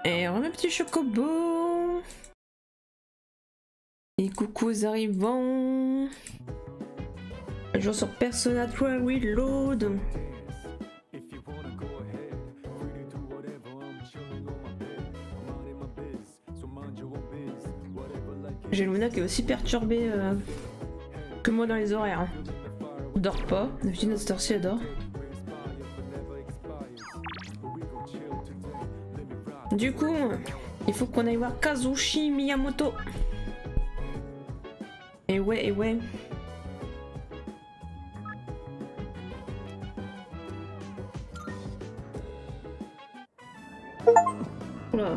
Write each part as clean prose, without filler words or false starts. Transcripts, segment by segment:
Et re mes petits chocobos. Et coucou aux arrivants. Je joue sur Persona 3 Reload. J'ai Luna qui est aussi perturbée que moi dans les horaires. Elle dort pas, d'habitude notre heure-ci elle dort. Du coup, il faut qu'on aille voir Kazushi Miyamoto. Et ouais, et ouais. Oula.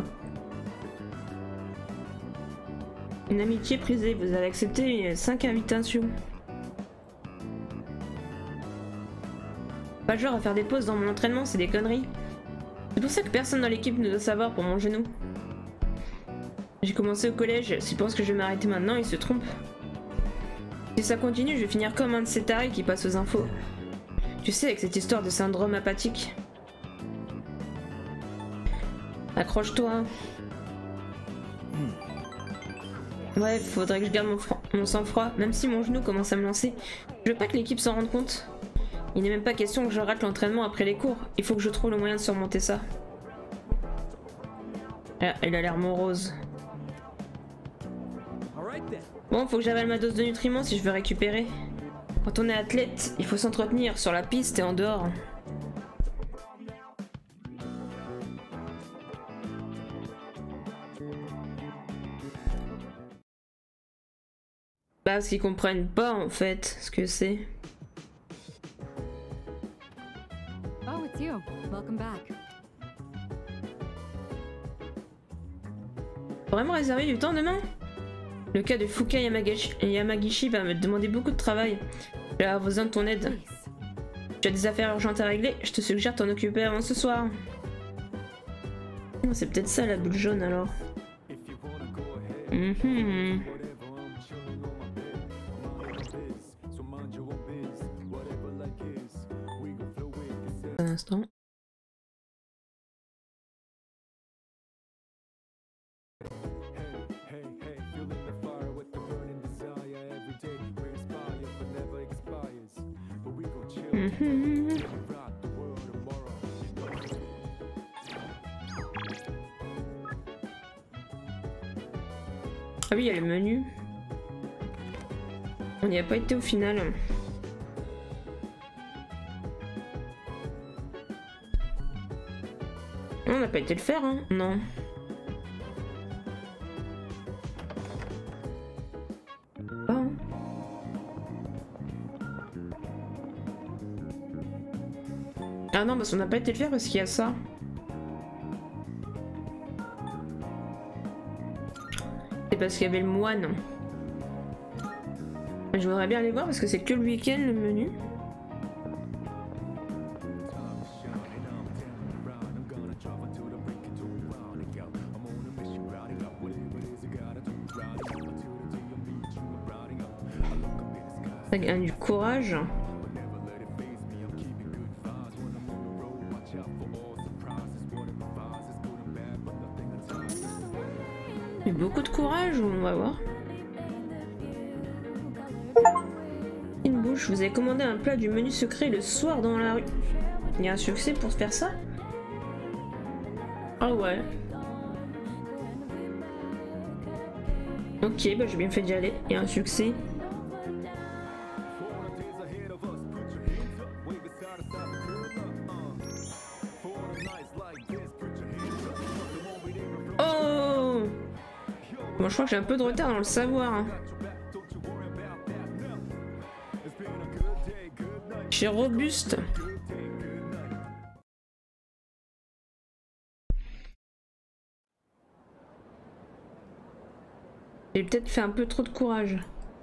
Une amitié prisée, vous avez accepté 5 invitations. Pas le genre à faire des pauses dans mon entraînement, c'est des conneries. C'est pour ça que personne dans l'équipe ne doit savoir pour mon genou. J'ai commencé au collège, s'il pense que je vais m'arrêter maintenant, il se trompe. Si ça continue, je vais finir comme un de ces tarés qui passe aux infos. Tu sais, avec cette histoire de syndrome apathique. Accroche-toi. Ouais, faudrait que je garde mon sang-froid, même si mon genou commence à me lancer. Je veux pas que l'équipe s'en rende compte. Il n'est même pas question que je rate l'entraînement après les cours. Il faut que je trouve le moyen de surmonter ça. Ah, il a l'air morose. Bon, faut que j'avale ma dose de nutriments si je veux récupérer. Quand on est athlète, il faut s'entretenir sur la piste et en dehors. Parce qu'ils comprennent pas en fait ce que c'est. Oh, it's you. Welcome back. Vraiment réserver du temps demain? Le cas de Fuka Yamagishi va me demander beaucoup de travail. Je vais avoir besoin de ton aide. Tu as des affaires urgentes à régler, je te suggère de t'en occuper avant ce soir. C'est peut-être ça la bulle jaune alors. Un instant. Ah oui, il y a le menu. On n'y a pas été au final. On n'a pas été le faire, hein? Non. Pas, hein. Ah non, parce qu'on n'a pas été le faire parce qu'il y a ça. C'est parce qu'il y avait le moine. Je voudrais bien aller voir parce que c'est que le week-end le menu. Ça gagne du courage. Il y a beaucoup de courage, on va voir. Une bouche, vous avez commandé un plat du menu secret le soir dans la rue. Il y a un succès pour faire ça? Ah ouais. Ok, bah j'ai bien fait d'y aller. Il y a un succès. Oh! Bon, je crois que j'ai un peu de retard dans le savoir. Hein. Chez Robuste. J'ai peut-être fait un peu trop de courage.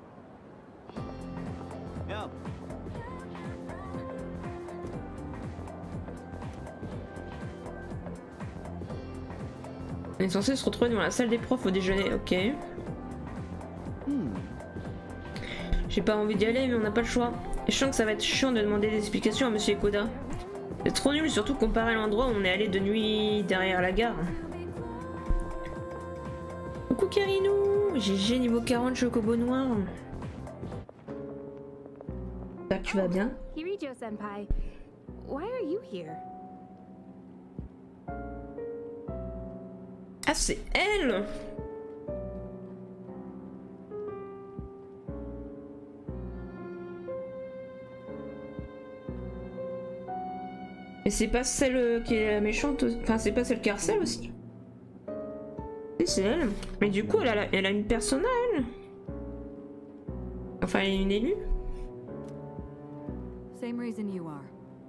On est censé se retrouver dans la salle des profs au déjeuner, ok. J'ai pas envie d'y aller, mais on n'a pas le choix. Et je sens que ça va être chiant de demander des explications à Monsieur Ekoda. C'est trop nul, surtout comparé à l'endroit où on est allé de nuit derrière la gare. Karino! GG niveau 40 chocobo noir. J'espère que tu vas bien. Kirijo-senpai, why are you here? Ah, c'est elle! Mais c'est pas celle qui est la méchante, enfin c'est pas celle qui harcèle aussi. Si, c'est elle. Mais du coup elle a une persona elle. Enfin elle est une élue. Same reason you are.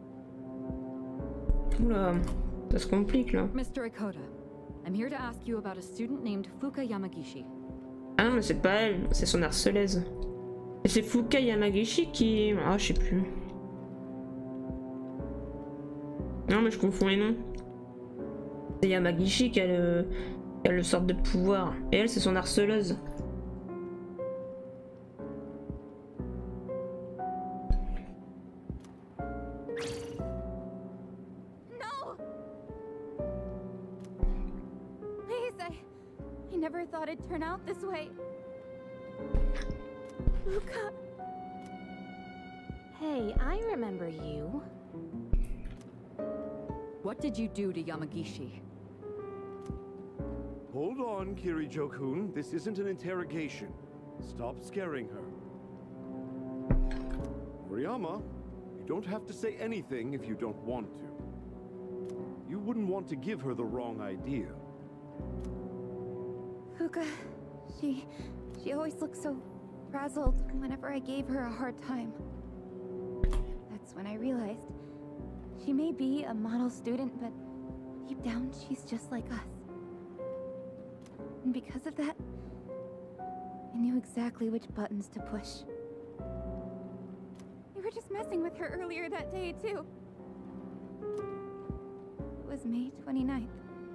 Oula, ça se complique là. Mr. Akota, I'm here to ask you about a student named Fuka Yamagishi. Ah non mais c'est pas elle, c'est son harceleuse. Et c'est Fuka Yamagishi qui... Ah je sais plus. Non mais je confonds les noms. C'est Yamagishi qui a le sort de pouvoir. Et elle c'est son harceleuse. No! Please, I never thought it'd turn out this way. Luca. Hey, I remember you. What did you do to Yamagishi? Hold on, Kirijo-kun. This isn't an interrogation. Stop scaring her. Moriyama, you don't have to say anything if you don't want to. You wouldn't want to give her the wrong idea. Fuka, she always looked so frazzled whenever I gave her a hard time. That's when I realized she may be a model student, but deep down she's just like us. And because of that, I knew exactly which buttons to push. We were just messing with her earlier that day, too. It was May 29th.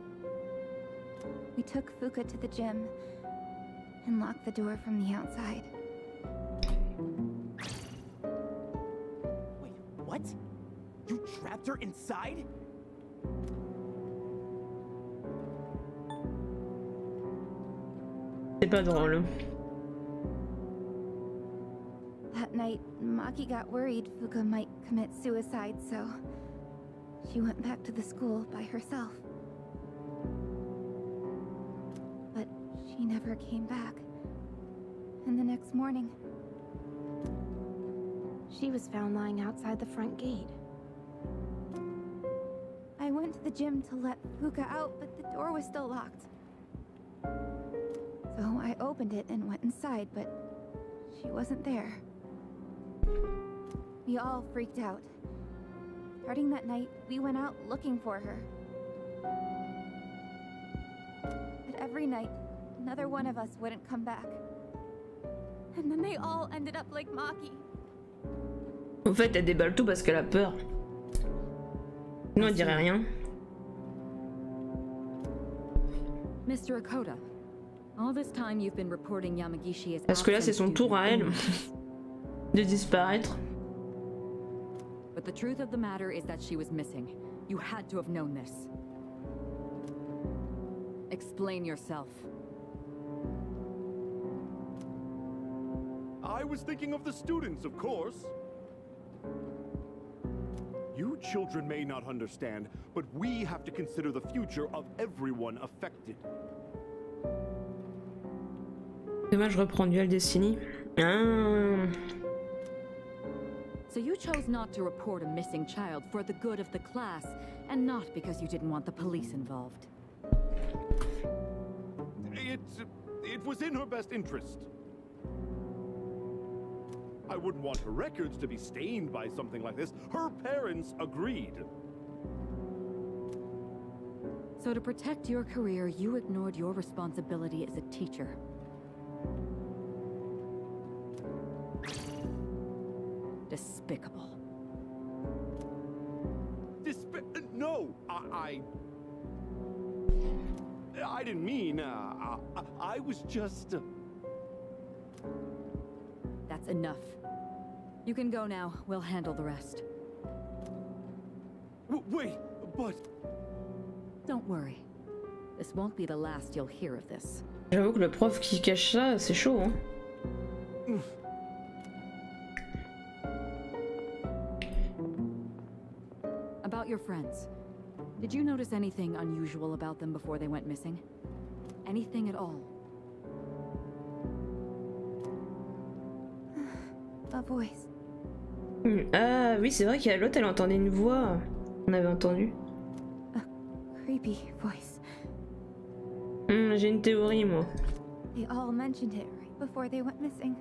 We took Fuka to the gym and locked the door from the outside. Wait, what? You trapped her inside? C'est pas drôle. That night, Maki got worried Fuka might commit suicide, so she went back to the school by herself. But she never came back. And the next morning, she was found lying outside the front gate. I went to the gym to let Fuka out, but the door was still locked. So I opened it and went inside, but she wasn't there. We all freaked out. Starting that night, we went out looking for her. But every night, another one of us wouldn't come back. And then they all ended up like Maki. En fait, elle déballe tout parce qu'elle a peur. Non, elle dirait rien. Mr. Akota, all this time you've been reporting Yamagishi as Parce que là, c'est son tour à elle de disparaître. But the truth of the matter is that she was missing. You had to have known this. Explain yourself. I was thinking of the students, of course. You children may not understand, but we have to consider the future of everyone affected. Dommage, je reprends Dual Destiny. Ah. So you chose not to report a missing child for the good of the class, and not because you didn't want the police involved. It was in her best interest. I wouldn't want her records to be stained by something like this. Her parents agreed. So to protect your career, you ignored your responsibility as a teacher. Despicable. No, I didn't mean. I was just. That's enough. You can go now. We'll handle the rest. Wait, but. Don't worry. This won't be the last you'll hear of this. J'avoue que le prof qui cache ça, c'est chaud, hein. About your friends. Did you notice anything unusual about them before they went missing? Anything at all? A voice. Ah oui, c'est vrai qu'à l'autre, elle entendait une voix. On avait entendu. A creepy voice. J'ai une théorie, moi. They all mentioned it right before they went missing.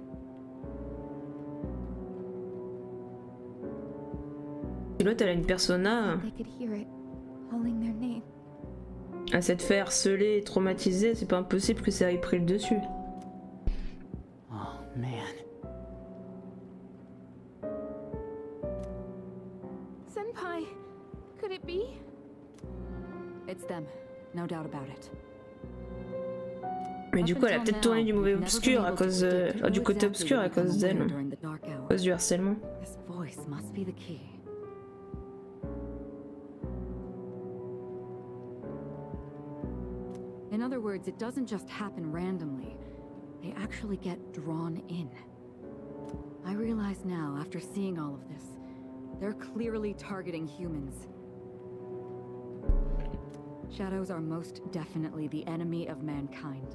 L'autre, elle a une persona. They could hear it calling their name. À s'être fait harceler et traumatiser, c'est pas impossible que ça ait pris le dessus. Oh, man. Senpai, could it be? It's them, no doubt about it. Mais du coup, elle a peut-être tourné du mauvais obscur à cause du côté obscur à cause d'elle, à cause du harcèlement. This voice must be the key. In other words, it doesn't just happen randomly. They actually get drawn in. I realize now, after seeing all of this, they're clearly targeting humans. Shadows are most definitely the enemy of mankind.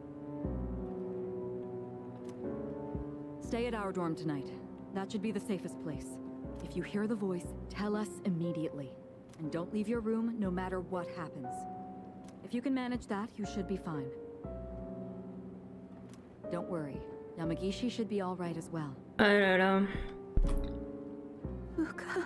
Stay at our dorm tonight. That should be the safest place. If you hear the voice, tell us immediately. And don't leave your room no matter what happens. If you can manage that, you should be fine. Don't worry. Yamagishi should be all right as well. Ah là là. Fuka.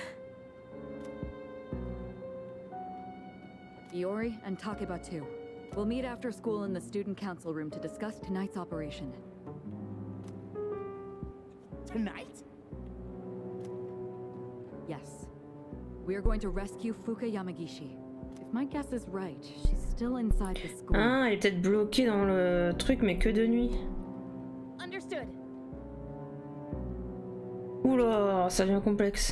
Iori and Takeba too. We'll meet after school in the student council room to discuss tonight's operation. Tonight? Yes. We are going to rescue Fuka Yamagishi. If my guess is right, she's still inside the school. Ah, elle est peut-être bloquée dans le truc, mais que de nuit. Understood. Oula, ça devient complexe.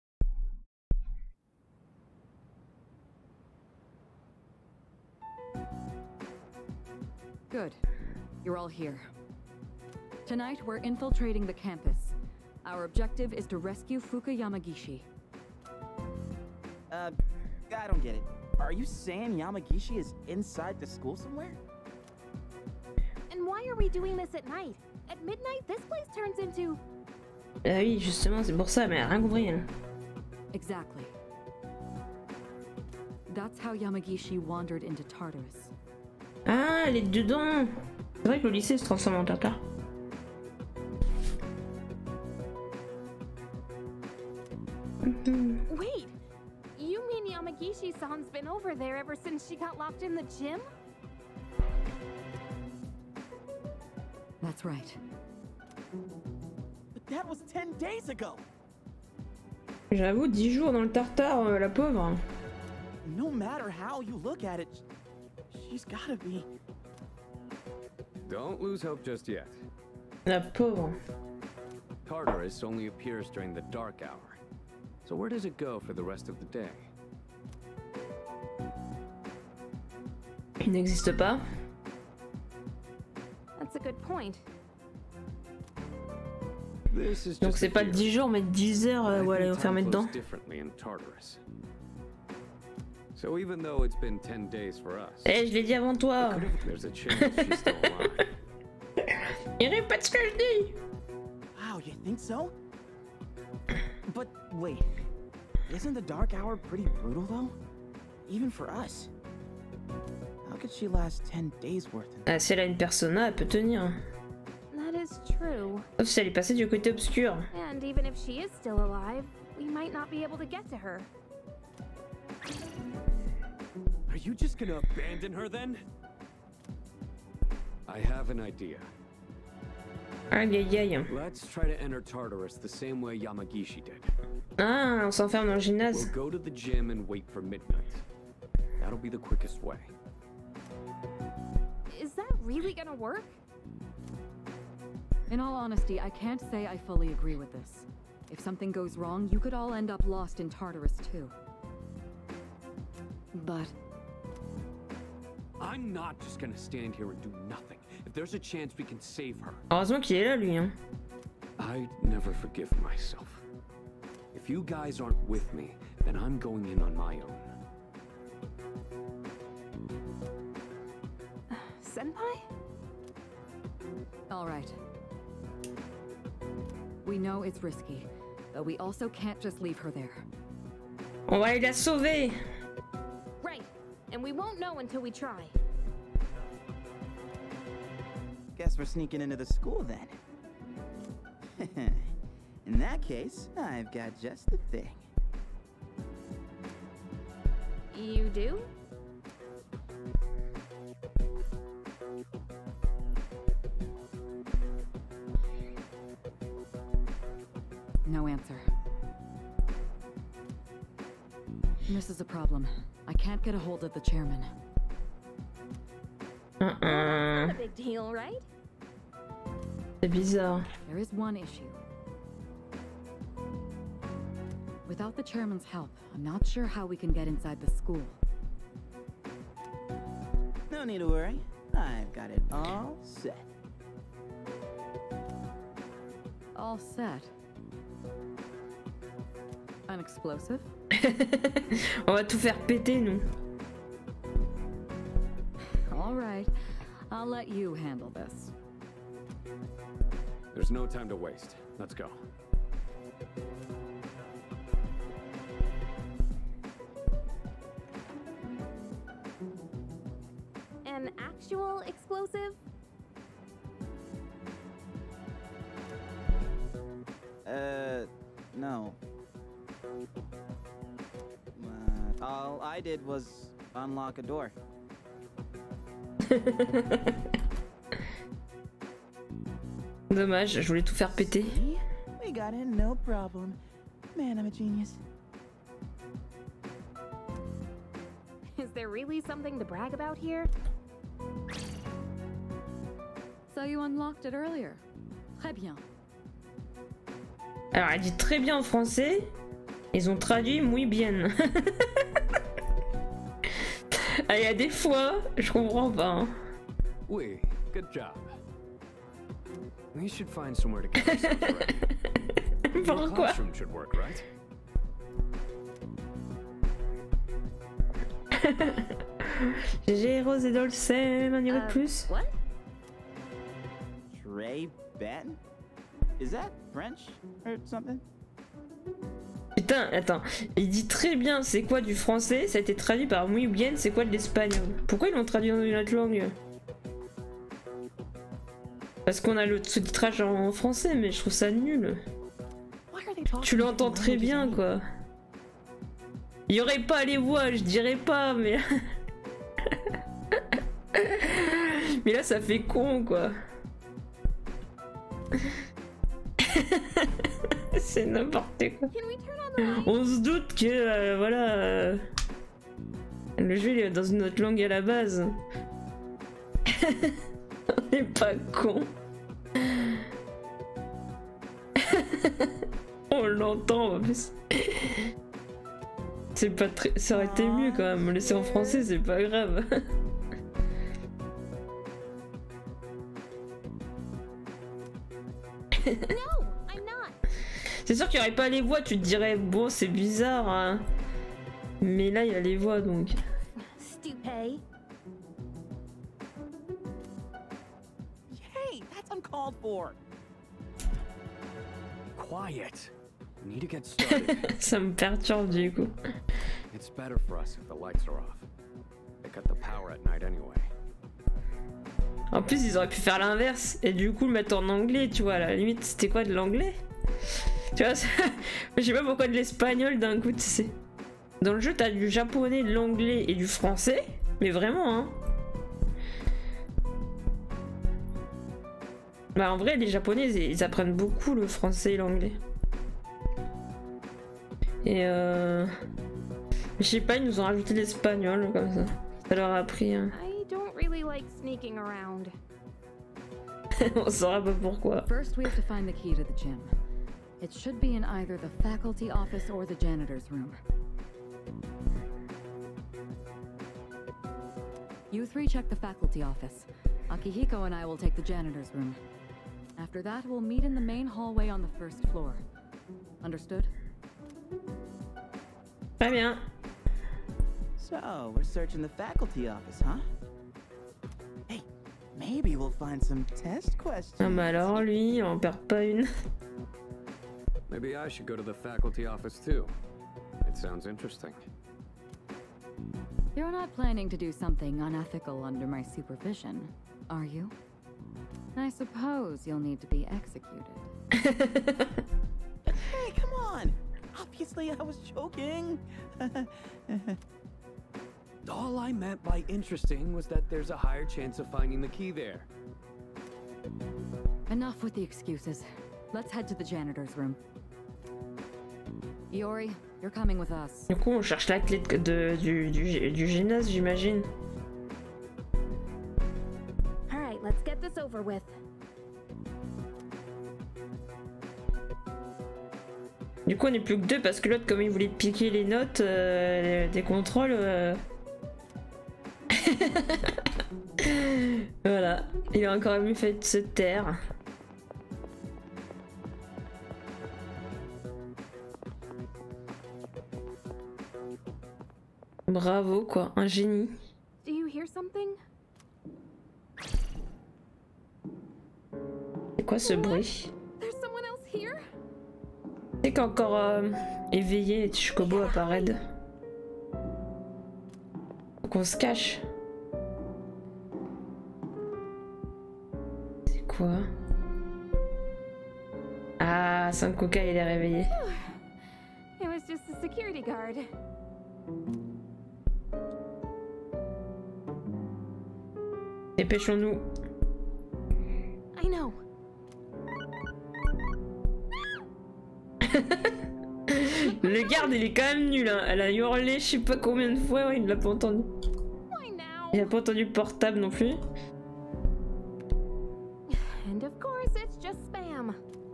Good. You're all here. Tonight, we're infiltrating the campus. Our objective is to rescue Fuka Yamagishi. I don't get it. Are you saying Yamagishi is inside the school somewhere? And why are we doing this at night? At midnight, this place turns into... Ah oui, justement, c'est pour ça, mais elle a rien compris, elle. Exactly. That's how Yamagishi wandered into Tartarus. Ah, elle est dedans. C'est vrai que le lycée se transforme en tartare. Wait! You mean Yamagishi-san's been over there ever since she got locked in the gym? That's right. But that was 10 days ago! J'avoue, 10 jours dans le tartare, la pauvre. No matter how you look at it, she's gotta be... Don't lose hope just yet. La pauvre. Tartarus only appears during the dark hour. So where does it go for the rest of the day? Il n'existe pas. That's a good point. This is Donc just c'est a pas theory. 10 jours, mais 10 heures où elle est enfermée dedans. Differently in Tartarus. So even though it's been 10 days for us, Eh, je l'ai dit avant toi. there's a chance she's still alive. Il répète ce que je dis. Wow, you think so? But wait, isn't the dark hour pretty brutal though? Even for us. How could she last 10 days worth? Ah, si elle a une persona, elle peut tenir. That is true. Sauf si elle est passée du côté obscur. And even if she is still alive, we might not be able to get to her. Are you just gonna abandon her then? I have an idea. Aïe aïe aïe. Let's try to enter Tartarus the same way Yamagishi did. Ah, on s'enferme dans le gymnase. We'll go to the gym and wait for midnight. That'll be the quickest way. Is that really gonna work? In all honesty, I can't say I fully agree with this. If something goes wrong, you could all end up lost in Tartarus too. But I'm not just gonna stand here and do nothing. If there's a chance we can save her. Heureusement qu'il est là, lui. Hein. I never forgive myself. If you guys aren't with me, then I'm going in on my own. Senpai? All right. We know it's risky, but we also can't just leave her there. On va aller la sauver. Right. And we won't know until we try. Guess we're sneaking into the school then. In that case, I've got just the thing. You do? No answer. This is a problem. I can't get a hold of the chairman. Not a big deal, right? C'est bizarre. There is one issue. Without the chairman's help, I'm not sure how we can get inside the school. No need to worry. I've got it all set. All set. An explosive? On va tout faire péter, nous. All right. I'll let you handle this. There's no time to waste. Let's go. An actual explosive? No. All I did was unlock a door. Dommage, je voulais tout faire péter. See? We got in, no problem. Man, I'm a genius. Is there really something to brag about here? So you unlocked it earlier. Très bien. Alors, elle dit très bien en français. Ils ont traduit muy bien. Ah, il y a des fois, je comprends pas. Hein. Oui, good job. We should find somewhere to get ourselves ready. Your Pourquoi? classroom should work, right? GG, Rose et Dolcem, un niveau de plus. What? Trey Benton? Is that French or something? Putain, attends, il dit très bien c'est quoi du français, ça a été traduit par muy bien, c'est quoi de l'espagnol. Pourquoi ils l'ont traduit dans une autre langue? Parce qu'on a le sous-titrage en français, mais je trouve ça nul. Tu l'entends très bien, quoi. Il y aurait pas les voix, je dirais pas, mais... mais là, ça fait con, quoi. C'est n'importe quoi. Can we turn on the light? On se doute que, voilà... le jeu, il est dans une autre langue à la base. On est pas con. On l'entend en plus. C'est pas très... Ça aurait été mieux quand même. Laisser en français, c'est pas grave. No, I'm not. C'est sûr qu'il y aurait pas les voix, tu te dirais bon c'est bizarre. Hein. Mais là il y a les voix donc. Stupid. Hey, that's uncalled for. Quiet. We need to get started. Ça me perturbe du coup. It's better for us if the lights are off. They cut the power at night anyway. En plus ils auraient pu faire l'inverse et du coup le mettre en anglais, tu vois, à la limite c'était quoi de l'anglais? Tu vois, je sais pas pourquoi de l'espagnol d'un coup, tu sais. Dans le jeu t'as du japonais, de l'anglais et du français, mais vraiment hein. Bah en vrai les japonais ils apprennent beaucoup le français et l'anglais. Et je sais pas, ils nous ont rajouté l'espagnol comme ça. Ça leur a appris. Hein. I don't really like sneaking around. On saura pas pourquoi. First, we have to find the key to the gym. It should be in either the faculty office or the janitor's room. You three check the faculty office. Akihiko and I will take the janitor's room. After that, we'll meet in the main hallway on the first floor. Understood? Très bien. So, we're searching the faculty office, huh? Hey, maybe we'll find some test questions. Ah bah alors lui, on perd pas une. Maybe I should go to the faculty office too. It sounds interesting. You're not planning to do something unethical under my supervision, are you? I suppose you'll need to be executed. Hey, come on! Obviously, I was joking. All I meant by interesting was that there's a higher chance of finding the key there. Enough with the excuses. Let's head to the janitor's room. Iori, you're coming with us. Du coup, on cherche la clé du gymnase, j'imagine. All right, let's get this over with. Du coup, on est plus que deux parce que l'autre, comme il voulait piquer les notes des contrôles. Voilà, il a encore mieux fait de se taire. Bravo quoi, un génie. Do you hear something? C'est quoi ce bruit? There's someone else here? C'est qu'encore éveillé, les Tsukubo apparaissent. Faut qu'on se cache. C'est quoi? Ah, Sankoka il est réveillé. It was just a security guard. Dépêchons-nous. I know. Le garde il est quand même nul hein. Elle a hurlé je sais pas combien de fois, ouais, il l'a pas entendu. Why now? Il a pas entendu le portable non plus. And of course, it's just spam.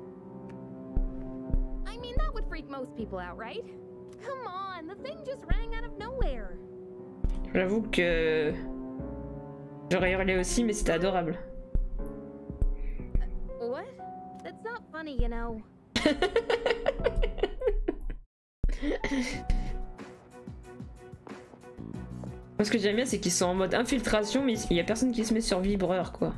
I mean, that would freak most people out, right? Come on, the thing just rang out of nowhere. J'avoue que j'aurais hurlé aussi mais c'était adorable. What? That's not funny, you know. Moi, ce que j'aime bien c'est qu'ils sont en mode infiltration mais il y a personne qui se met sur vibreur quoi.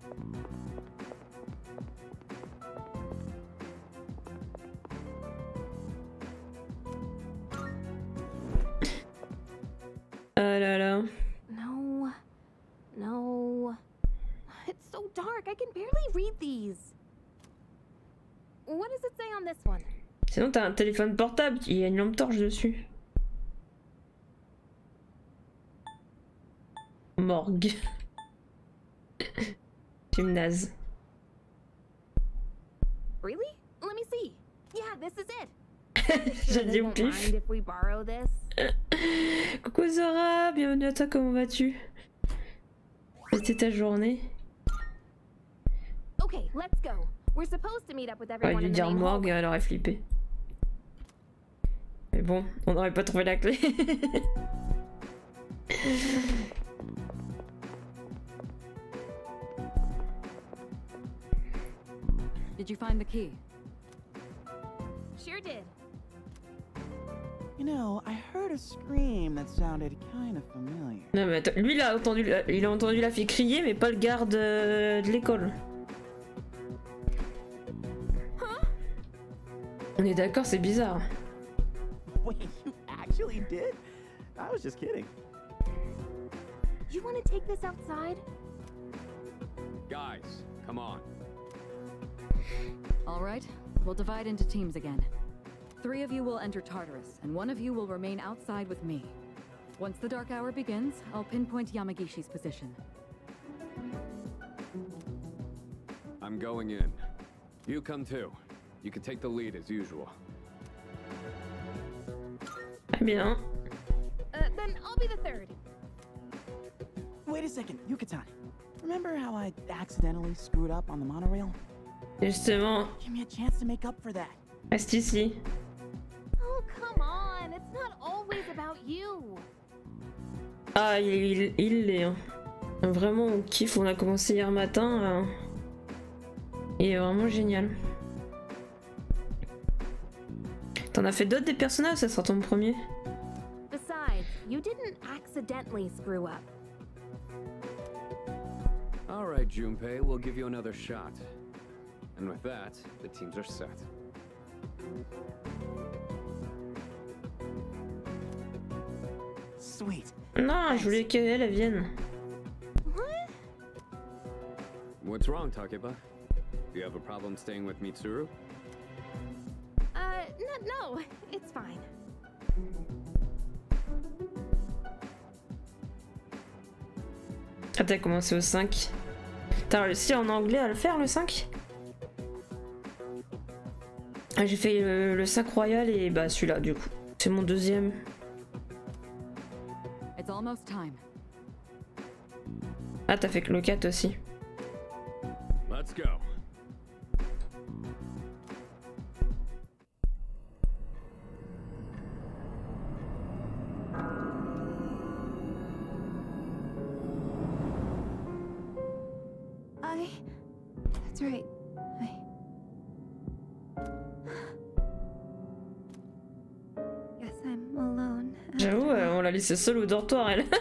Ah là là. No. No. It's so dark, I can barely read these. What does it say on this one? Sinon t'as un téléphone portable, il y a une lampe torche dessus. Morgue. Gymnase. Really? Let me see. Yeah, this is it. J'ai dit They au won't pif. mind if we borrow this. Coucou Zora, bienvenue à toi, comment vas-tu? C'était ta journée? Okay, let's go. We're supposed to meet up with On everyone aurait dû in the dire main morgue, hallway. elle aurait flippé. Mais bon, on n'aurait pas trouvé la clé. Did you find the key? Sure did. You know, I heard a scream that sounded kind of familiar. Non mais attends, lui il a entendu la fille crier mais pas le garde de l'école. On est d'accord, c'est bizarre. Wait, you actually did? I was just kidding. You want to take this outside? Guys, come on. All right, we'll divide into teams again. 3 of you will enter Tartarus, and 1 of you will remain outside with me. Once the dark hour begins, I'll pinpoint Yamagishi's position. I'm going in. You come too. You can take the lead as usual. Très bien. Then I'll be the third. Wait a second, Yuka-tan. Remember how I accidentally screwed up on the monorail? Justement, Give me a chance to make up for that. reste ici. Oh, come on. It's not always about you. Ah, il l'est. Hein. Vraiment, on kiffe. On a commencé hier matin. Il est vraiment génial. T'en as fait d'autres des personnages, ça sera ton premier? Besides, you didn't accidentally screw up. All right, Junpei, we'll give you another shot. And with that, the teams are set. Sweet. Non, je voulais qu'elle vienne. What's wrong, Takeba? Do you have a problem staying with Mitsuru? No, it's fine. Ah, t'as commencé au 5. T'as réussi en anglais à le faire, le 5? Ah, j'ai fait le 5 royal et bah celui-là, du coup. C'est mon deuxième. It's almost time. Ah, t'as fait que le 4 aussi. Let's go. That's right. Guess I'm alone. J'avoue, on l'a laissée seule au dortoir, elle.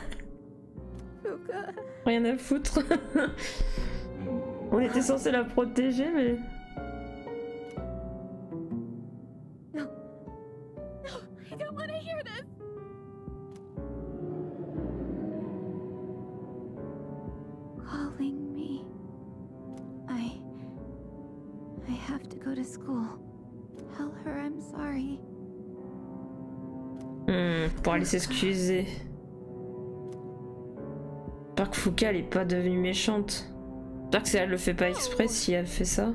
Fuka. Rien à foutre. On était censé la protéger, mais... No, I don't want to hear this. Calling me. I have to go to school. Tell her I'm sorry. Pour aller s'excuser. J'espère que Fuka elle est pas devenue méchante. J'espère que elle le fait pas exprès si elle fait ça.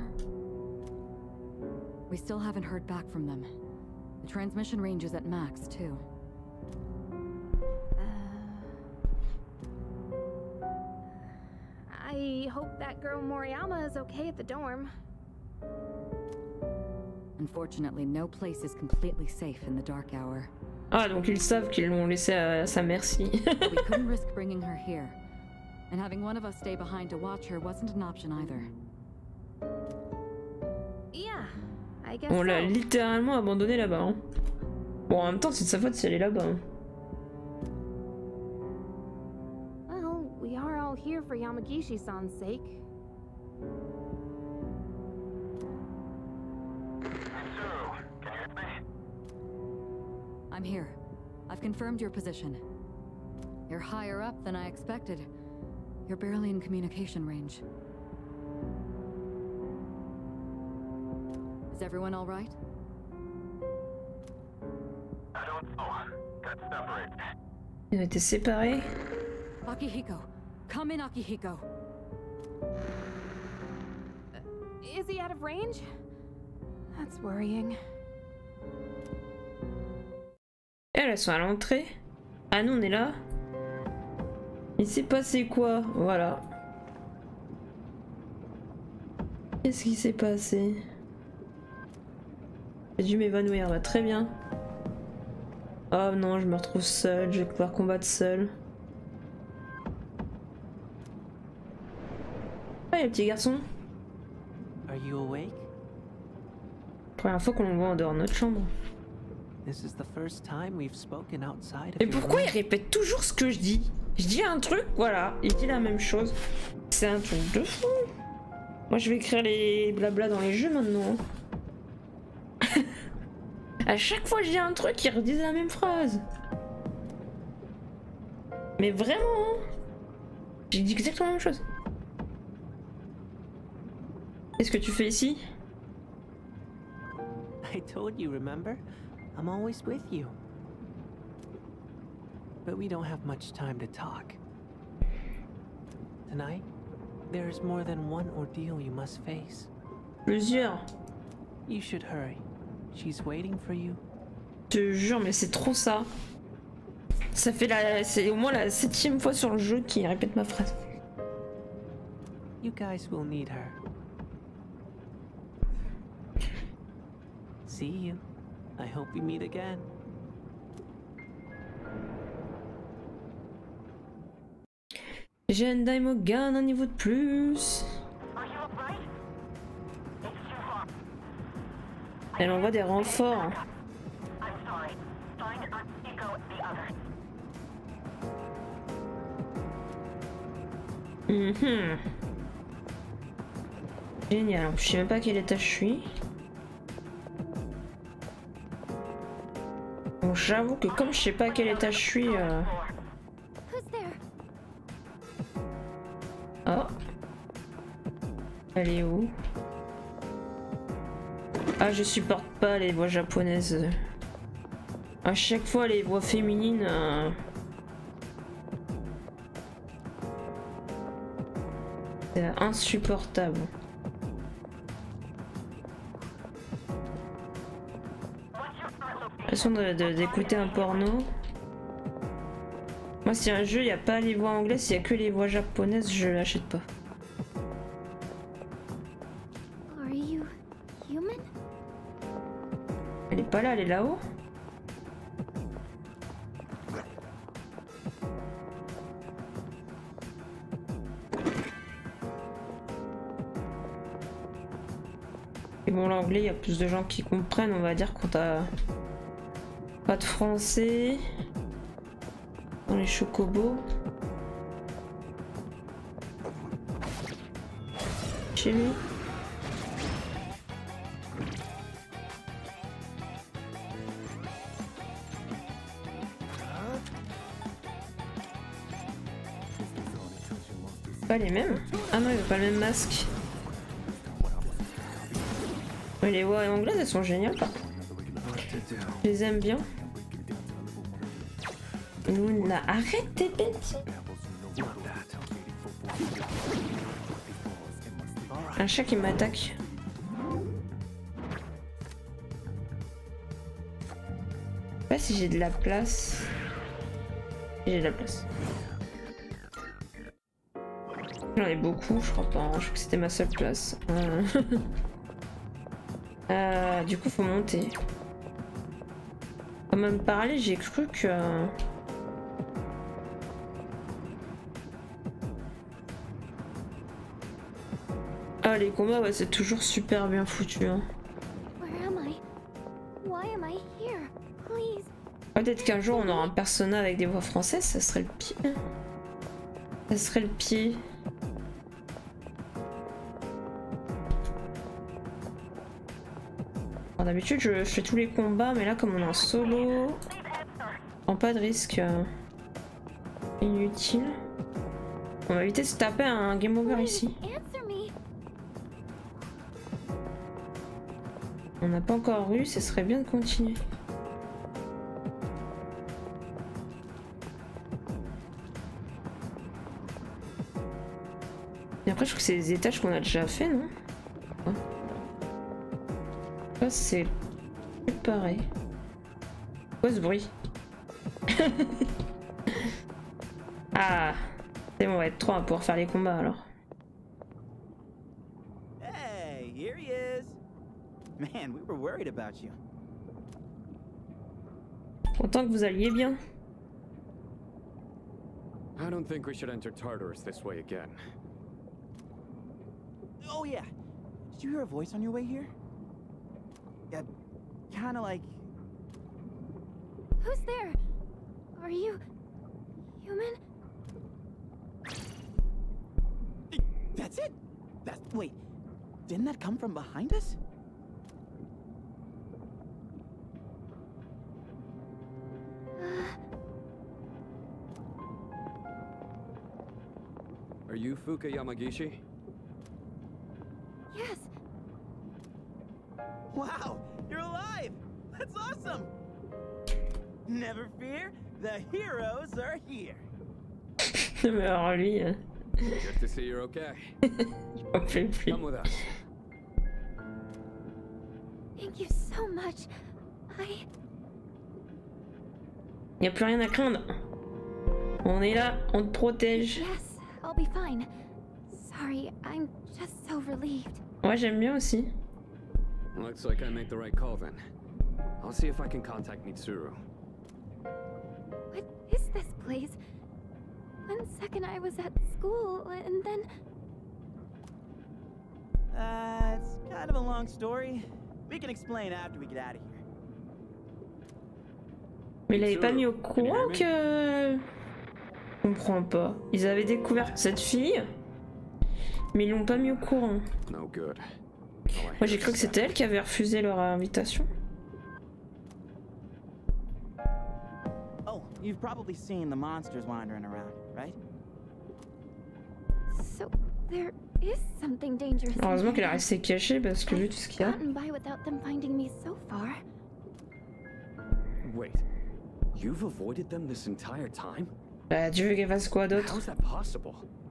We still haven't heard back from them. The transmission range is at max, too. I hope that girl Moriyama is okay at the dorm. Unfortunately, no place is completely safe in the dark hour. Ah, donc ils savent qu'ils l'ont laissé à sa merci. But we couldn't risk bringing her here. And having one of us stay behind to watch her wasn't an option either. Yeah, I guess On l'a so. littéralement abandonnée là-bas. Hein. Bon, en même temps, c'est de sa faute si elle est là-bas. Hein. Well, we are all here for Yamagishi-san's sake. I'm here. I've confirmed your position. You're higher up than I expected. You're barely in communication range. Is everyone all right? I don't know. Got separated. Ils ont été séparés. Akihiko! Come in, Akihiko! Is he out of range? That's worrying. Elles sont à l'entrée. Ah, nous on est là. Il s'est passé quoi? Voilà. Qu'est-ce qui s'est passé? J'ai dû m'évanouir, bah, très bien. Oh non, je me retrouve seule, je vais pouvoir combattre seule. Ah, le petit garçon. Are you awake? Première fois qu'on le voit en dehors de notre chambre. This is the first time we've spoken outside of Et your pourquoi il room. répète toujours ce que je dis? Je dis un truc, voilà, il dit la même chose. C'est un truc de fou. Moi je vais écrire les blabla dans les jeux maintenant. À chaque fois que je dis un truc, ils redisent la même phrase. Mais vraiment, j'ai dit exactement la même chose. Qu'est-ce que tu fais ici? I told you, remember? I'm always with you. But we don't have much time to talk. Tonight, there is more than one ordeal you must face. Plusieurs. You should hurry. She's waiting for you. Je te jure, mais c'est trop ça. Ça fait c'est au moins la 7e fois sur le jeu qu'il répète ma phrase. You guys will need her. See you. I hope we meet again. J'ai un Daimogan un niveau de plus. Elle envoie des renforts. Génial, je sais même pas à quel étage je suis. Bon, j'avoue que comme je sais pas à quel étage je suis... Oh. Elle est où? Ah, je supporte pas les voix japonaises. À chaque fois, les voix féminines... C'est insupportable. L'impression d'écouter un porno. Moi, si un jeu, il n'y a pas les voix anglaises, il n'y a que les voix japonaises, je l'achète pas. Elle est pas là, elle est là-haut. Et bon, l'anglais, il y a plus de gens qui comprennent, on va dire, quand t'as pas de français dans les chocobos. Chez lui. Pas les mêmes? Ah non, il veut pas le même masque. Mais les voix anglaises, elles sont géniales par contre. Je les aime bien. Luna, arrête tes bêtises. Un chat qui m'attaque. Je sais pas si j'ai de la place. J'ai de la place. J'en ai beaucoup, je crois pas. Je crois que c'était ma seule place. Du coup, faut monter. Quand même parler, j'ai cru que... Ah, les combats, ouais, c'est toujours super bien foutu. Hein. Peut-être qu'un jour, on aura un personnage avec des voix françaises, ça serait le pied. Ça serait le pied. D'habitude je fais tous les combats, mais là comme on est en solo, on prend pas de risque inutile. On va éviter de se taper un game over ici. On n'a pas encore eu, ce serait bien de continuer. Et après je trouve que c'est des étages qu'on a déjà fait, non? C'est pareil. Quoi ce bruit? Ah, c'est bon, on va être 3 pour faire les combats alors. Hey, here he is. Man, we were worried about you. Content que vous alliez bien. I don't think we should enter Tartarus this way again. Oh yeah. Did you hear a voice on your way here? Yeah, kind of like... Who's there? Are you... human? That's it! Wait, didn't that come from behind us? Are you Fuka Yamagishi? Yes. Wow, you're alive! That's awesome! Never fear, the heroes are here. Mais alors lui... Good to see you're okay. Come with us. Thank you so much. Y a plus rien à craindre. On est là, on te protège. Yes, I'll be fine. Sorry, I'm just so relieved. Ouais, j'aime bien aussi. Looks like I made the right call then. I'll see if I can contact Mitsuru. What is this place? One second I was at school, and then... It's kind of a long story. We can explain after we get out of here. Mais il avait pas mis au courant que... Je comprends pas. Ils avaient découvert cette fille, mais ils l'ont pas mis au courant. No good. Moi j'ai cru que c'était elle qui avait refusé leur invitation. Oh, you've probably seen the monsters wandering around, right? So, there is something dangerous. Heureusement qu'elle est restée cachée parce que vu tout ce qu'il y a. Gotten by without them finding me so far. Wait. You've avoided them this entire time? Bah, tu veux qu'elle fasse quoi d'autre? How's that possible?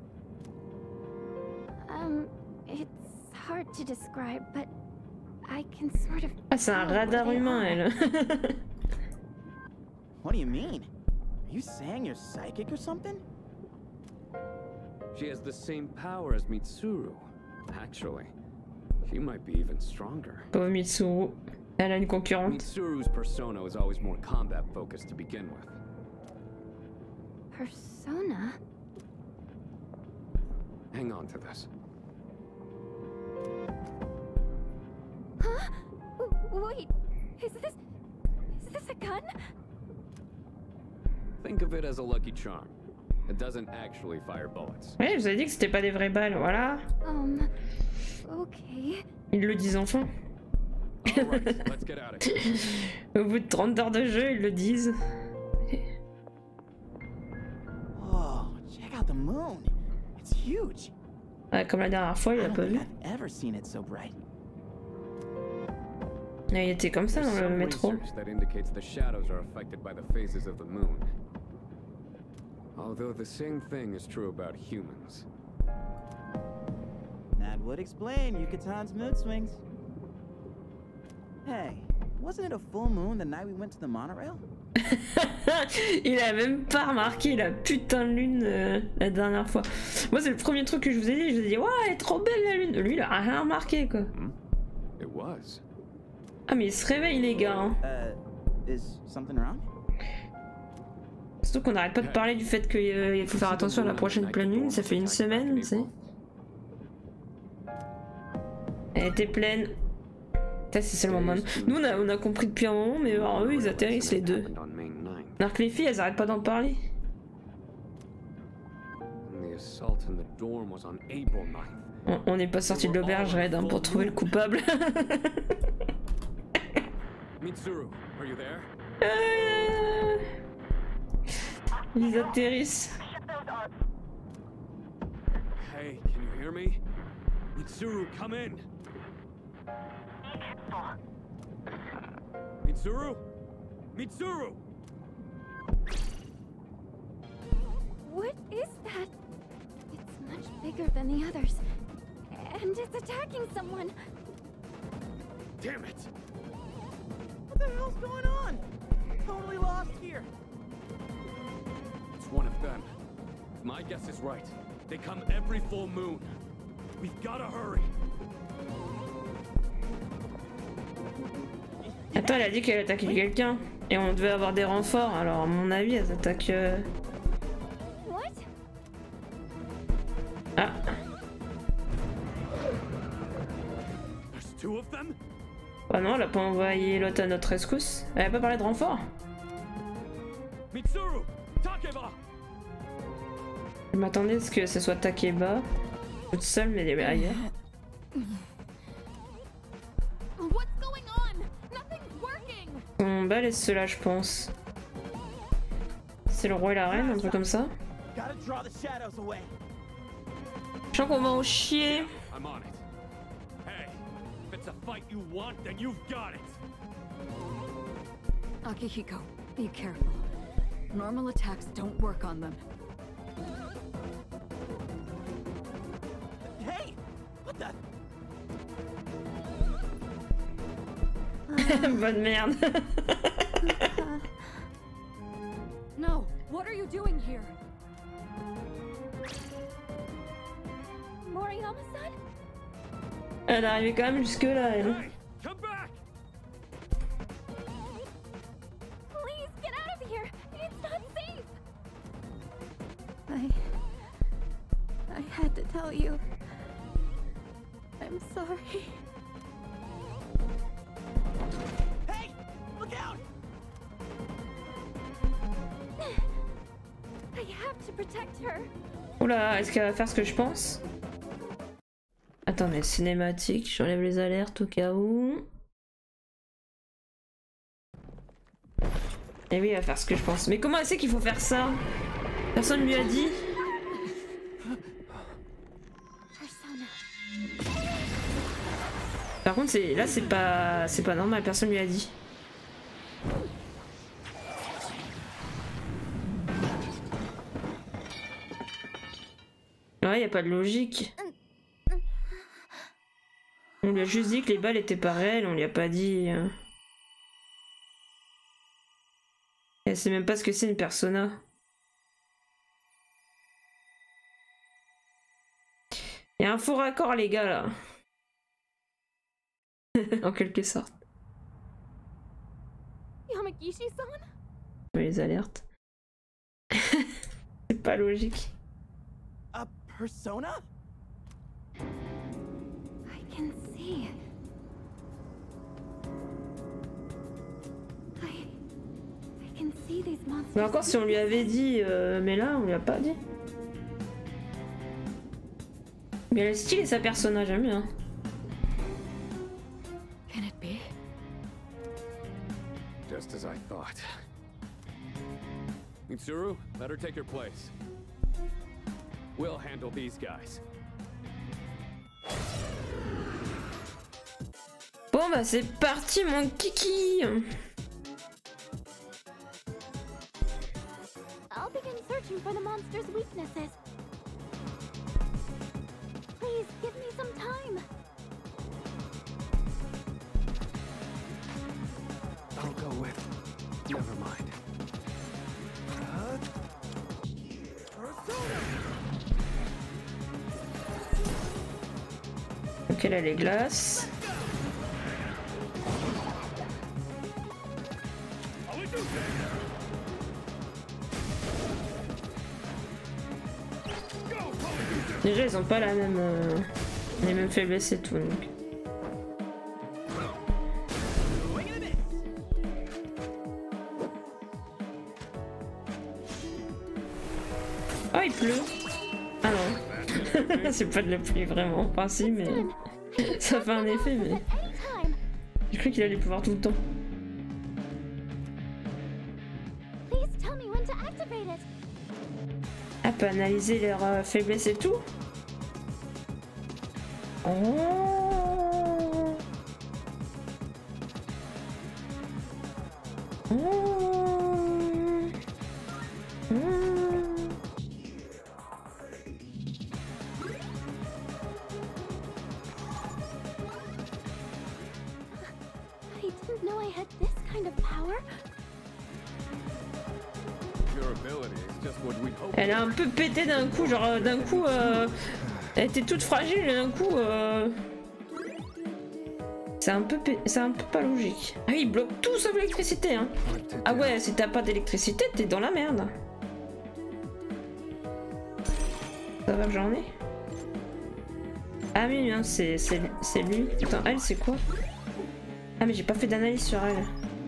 It's hard to describe, but I can sort of... Ah, c'est un tell what radar they humain, are. elle. What do you mean? Are you saying you're psychic or something? She has the same power as Mitsuru. Actually, she might be even stronger. Pauvre Mitsuru. Elle a une concurrente. Mitsuru's persona was always more combat focused to begin with. Persona? Hang on to this. Huh? Wait, is this a gun? Think of it as a lucky charm. It doesn't actually fire bullets. Ouais, je vous avais dit que c'était pas des vraies balles, voilà. Okay. Ils le disent enfin. All right, let's get out of here. Au bout de 30 heures de jeu, ils le disent. Oh, check out the moon. It's huge. Ouais, comme la dernière fois, il I a don't pas vu. think I've ever seen it so bright. Il était comme ça There's dans le some métro. research that indicates the shadows are affected by the phases of the moon. Although the same thing is true about humans. That would explain Yukatan's mood swings. Hey, wasn't it a full moon the night we went to the monorail? Il a même pas remarqué la putain de lune la dernière fois. Moi, c'est le premier truc que je vous ai dit. Je vous ai dit, ouais, elle est trop belle la lune. Lui, il a rien remarqué quoi. It was. Ah, mais il se réveille, les gars. Hein. Is something wrong? Surtout qu'on n'arrête pas de parler du fait qu'il faut faire attention à la prochaine pleine lune. Ça fait une semaine, tu sais. Elle était pleine. Ça, c'est seulement maintenant. Nous, on a compris depuis un moment, mais alors, eux, ils atterrissent les deux. Alors que les filles, elles arrêtent pas d'en parler. On n'est pas sorti de l'auberge, Red, hein, pour trouver le coupable. Mitsuru, are you there? Ils atterrissent. Hey, can you hear me? Mitsuru, come in. Mitsuru? Mitsuru! What is that? It's much bigger than the others. And it's attacking someone. Damn it! What the hell's going on? Totally lost here. It's one of them. If my guess is right, they come every full moon. We've gotta hurry. Attends, elle a dit qu'elle attaquait quelqu'un. Et on devait avoir des renforts, alors à mon avis, elles attaquent... What? Ah. There's two of them? Ah non, elle a pas envoyé l'autre à notre rescousse. Elle a pas parlé de renfort. Mitsuru! Takeba! Je m'attendais à ce que ce soit Takeba. Toute seule, mais elle est ailleurs. What's going on? Nothing's working. Son bal est ceux-là, je pense. C'est le roi et la reine, un truc comme ça. Gotta draw the shadows away. Je sens qu'on va en chier. I'm on it. Hey, if it's a fight you want, then you've got it. Akihiko, be careful. Normal attacks don't work on them. Hey! What the? Bonne merde. No, what are you doing here? Moriyama-san? Elle est arrivée quand même jusque là, elle. Hey, come back! Please get out of here! It's not safe! I I had to tell you. I'm sorry. Hey! Look out! I have to protect her. Oula, est-ce qu'elle va faire ce que je pense? Attendez, cinématique, j'enlève les alertes au cas où. Et oui, elle va faire ce que je pense. Mais comment elle sait qu'il faut faire ça? Personne lui a dit. Par contre, là c'est pas normal, personne lui a dit. Ouais, y a pas de logique. On lui a juste dit que les balles étaient pas réelles, on lui a pas dit. Elle sait même pas ce que c'est une persona. Y a un faux raccord les gars là. En quelque sorte. Yamagishi-san? Les alertes. C'est pas logique. A persona? I can see. I can see these monsters. Mais encore si on lui avait dit, mais là on lui a pas dit. Mais elle a le style et sa persona, j'aime bien. Can it be? Just as I thought. Mitsuru, let her take her place. We'll handle these guys. Bon bah c'est parti mon kiki. I'll begin searching for the monster's weaknesses. Please give me some time. I'll go with. Never mind. Ok, là les glaces. Déjà ils ont pas la même les mêmes faiblesses et tout donc. Oh il pleut. Ah non. C'est pas de la pluie vraiment. Enfin si mais ça fait un effet mais. J'ai cru qu'il allait pleuvoir tout le temps. Ah, peut analyser leurs faiblesses et tout. Oh. Oh. Oh. I didn't know I had this kind of power. Elle a un peu pété d'un coup, genre d'un coup elle était toute fragile et d'un coup c'est un peu pas logique. Ah oui, il bloque tout sauf l'électricité hein. Ah ouais, si t'as pas d'électricité, t'es dans la merde. Ça va que j'en ai. Ah oui, hein, c'est lui. Attends, elle c'est quoi? Ah mais j'ai pas fait d'analyse sur elle.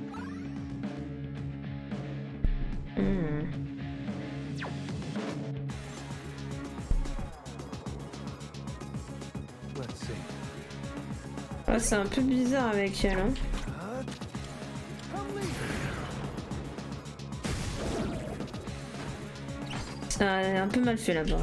Ah, c'est un peu bizarre avec elle hein. Ça a un peu mal fait là-bas.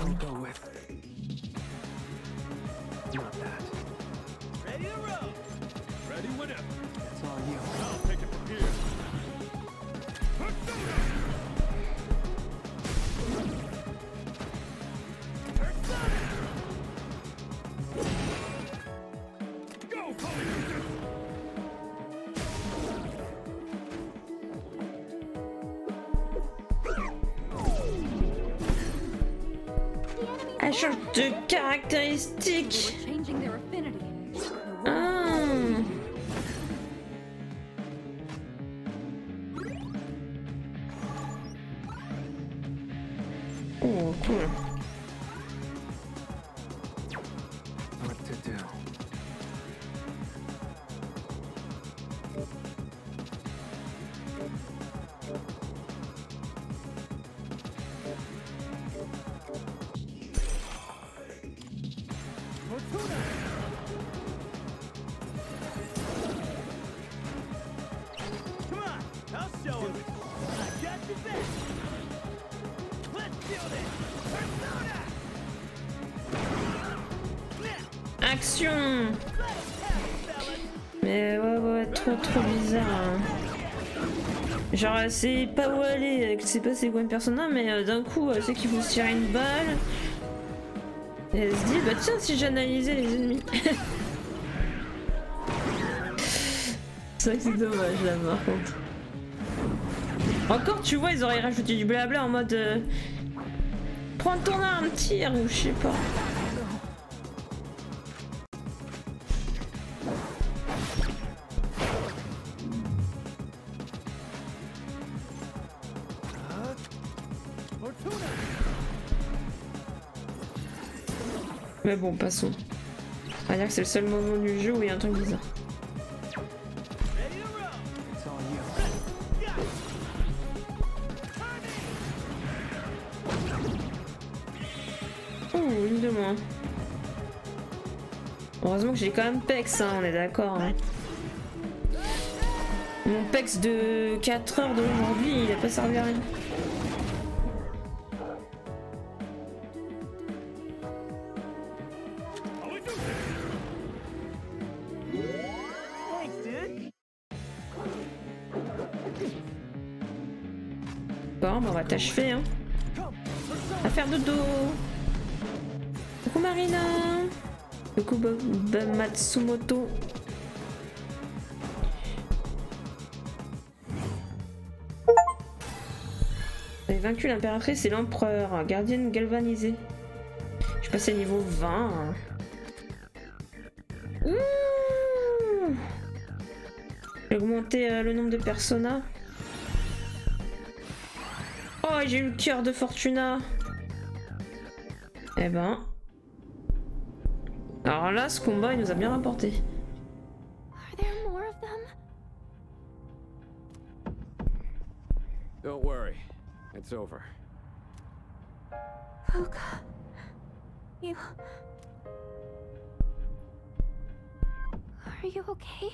Elle change de caractéristiques. Ah. Oh, Oh, cool. What to do? Action! Mais ouais, trop bizarre. Hein. Genre, elle sait pas où aller, elle sait pas c'est quoi une persona, mais d'un coup, elle sait qu'il faut se tirer une balle. Et elle se dit, bah tiens, si j'analysais les ennemis. C'est vrai que c'est dommage là, par contre. Encore, tu vois, ils auraient rajouté du blabla en mode prends ton arme, tire, ou je sais pas. Mais bon, passons. On va dire que c'est le seul moment du jeu où il y a un truc bizarre. Oh, une de moins. Heureusement que j'ai quand même Pex, hein, on est d'accord. Hein. Mon Pex de 4 heures d'aujourd'hui, il a pas servi à rien. Bon, bah on va t'achever, hein. À faire dodo. Coucou Marina. Coucou Matsumoto. J'ai vaincu l'impératrice et l'empereur, gardienne galvanisée. Je suis passé niveau 20. Ouh. J'ai augmenté le nombre de personas. Oh, j'ai eu le cœur de Fortuna. Eh ben. Alors là, ce combat, il nous a bien rapporté. Are there more of them? Don't worry. It's over. Fuka. You... Are you okay?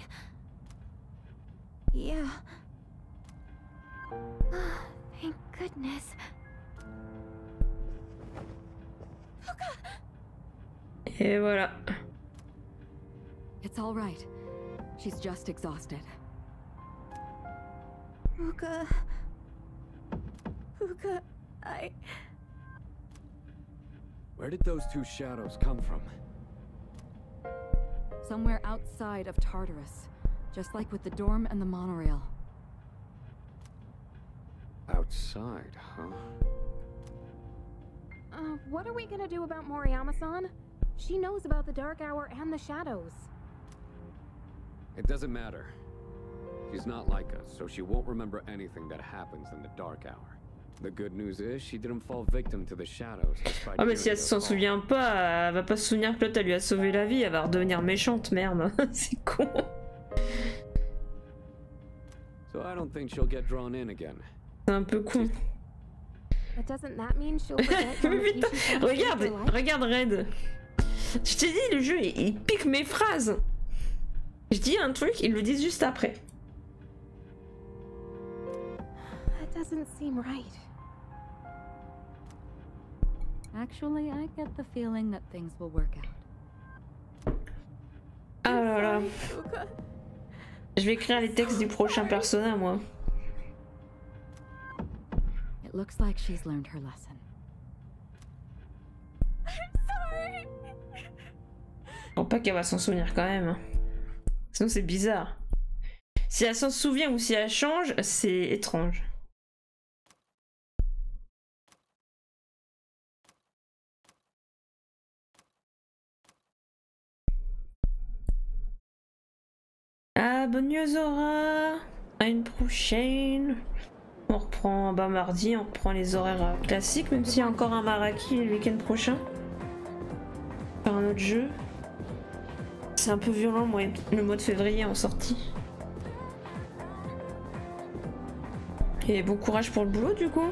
Yeah. Thank goodness. Et voilà. It's all right. She's just exhausted. Fuka, I... Where did those two shadows come from? Somewhere outside of Tartarus. Just like with the dorm and the monorail. Outside, huh? What are we gonna do about Moriyama-san? She knows about the Dark Hour and the shadows. It doesn't matter. She's not like us, so she won't remember anything that happens in the Dark Hour. The good news is she didn't fall victim to the shadows. Ah mais si elle s'en souvient pas, elle va pas se souvenir que l'autre elle lui a sauvé la vie, elle va redevenir méchante, merde. C'est con. So I don't think she'll get drawn in again. C'est un peu con. But doesn't that mean she'll forget Yamagishi-san's Regarde, future life? regarde Red. Je t'ai dit, le jeu il pique mes phrases. Je dis un truc, ils le disent juste après. That doesn't seem right. Actually, I get the feeling that things will work out. Ah là là. Fuka. Je vais écrire les textes du prochain persona, moi. It looks like she's learned her lesson. Sorry. Bon, pas qu'elle va s'en souvenir quand même. Sinon c'est bizarre. Si elle s'en souvient ou si elle change, c'est étrange. Ah, bonne nuit Zora. À une prochaine. On reprend mardi, on reprend les horaires classiques, même s'il y a encore un Maraki le week-end prochain. Faire un autre jeu. C'est un peu violent, moi, le mois de février en sortie. Et bon courage pour le boulot du coup.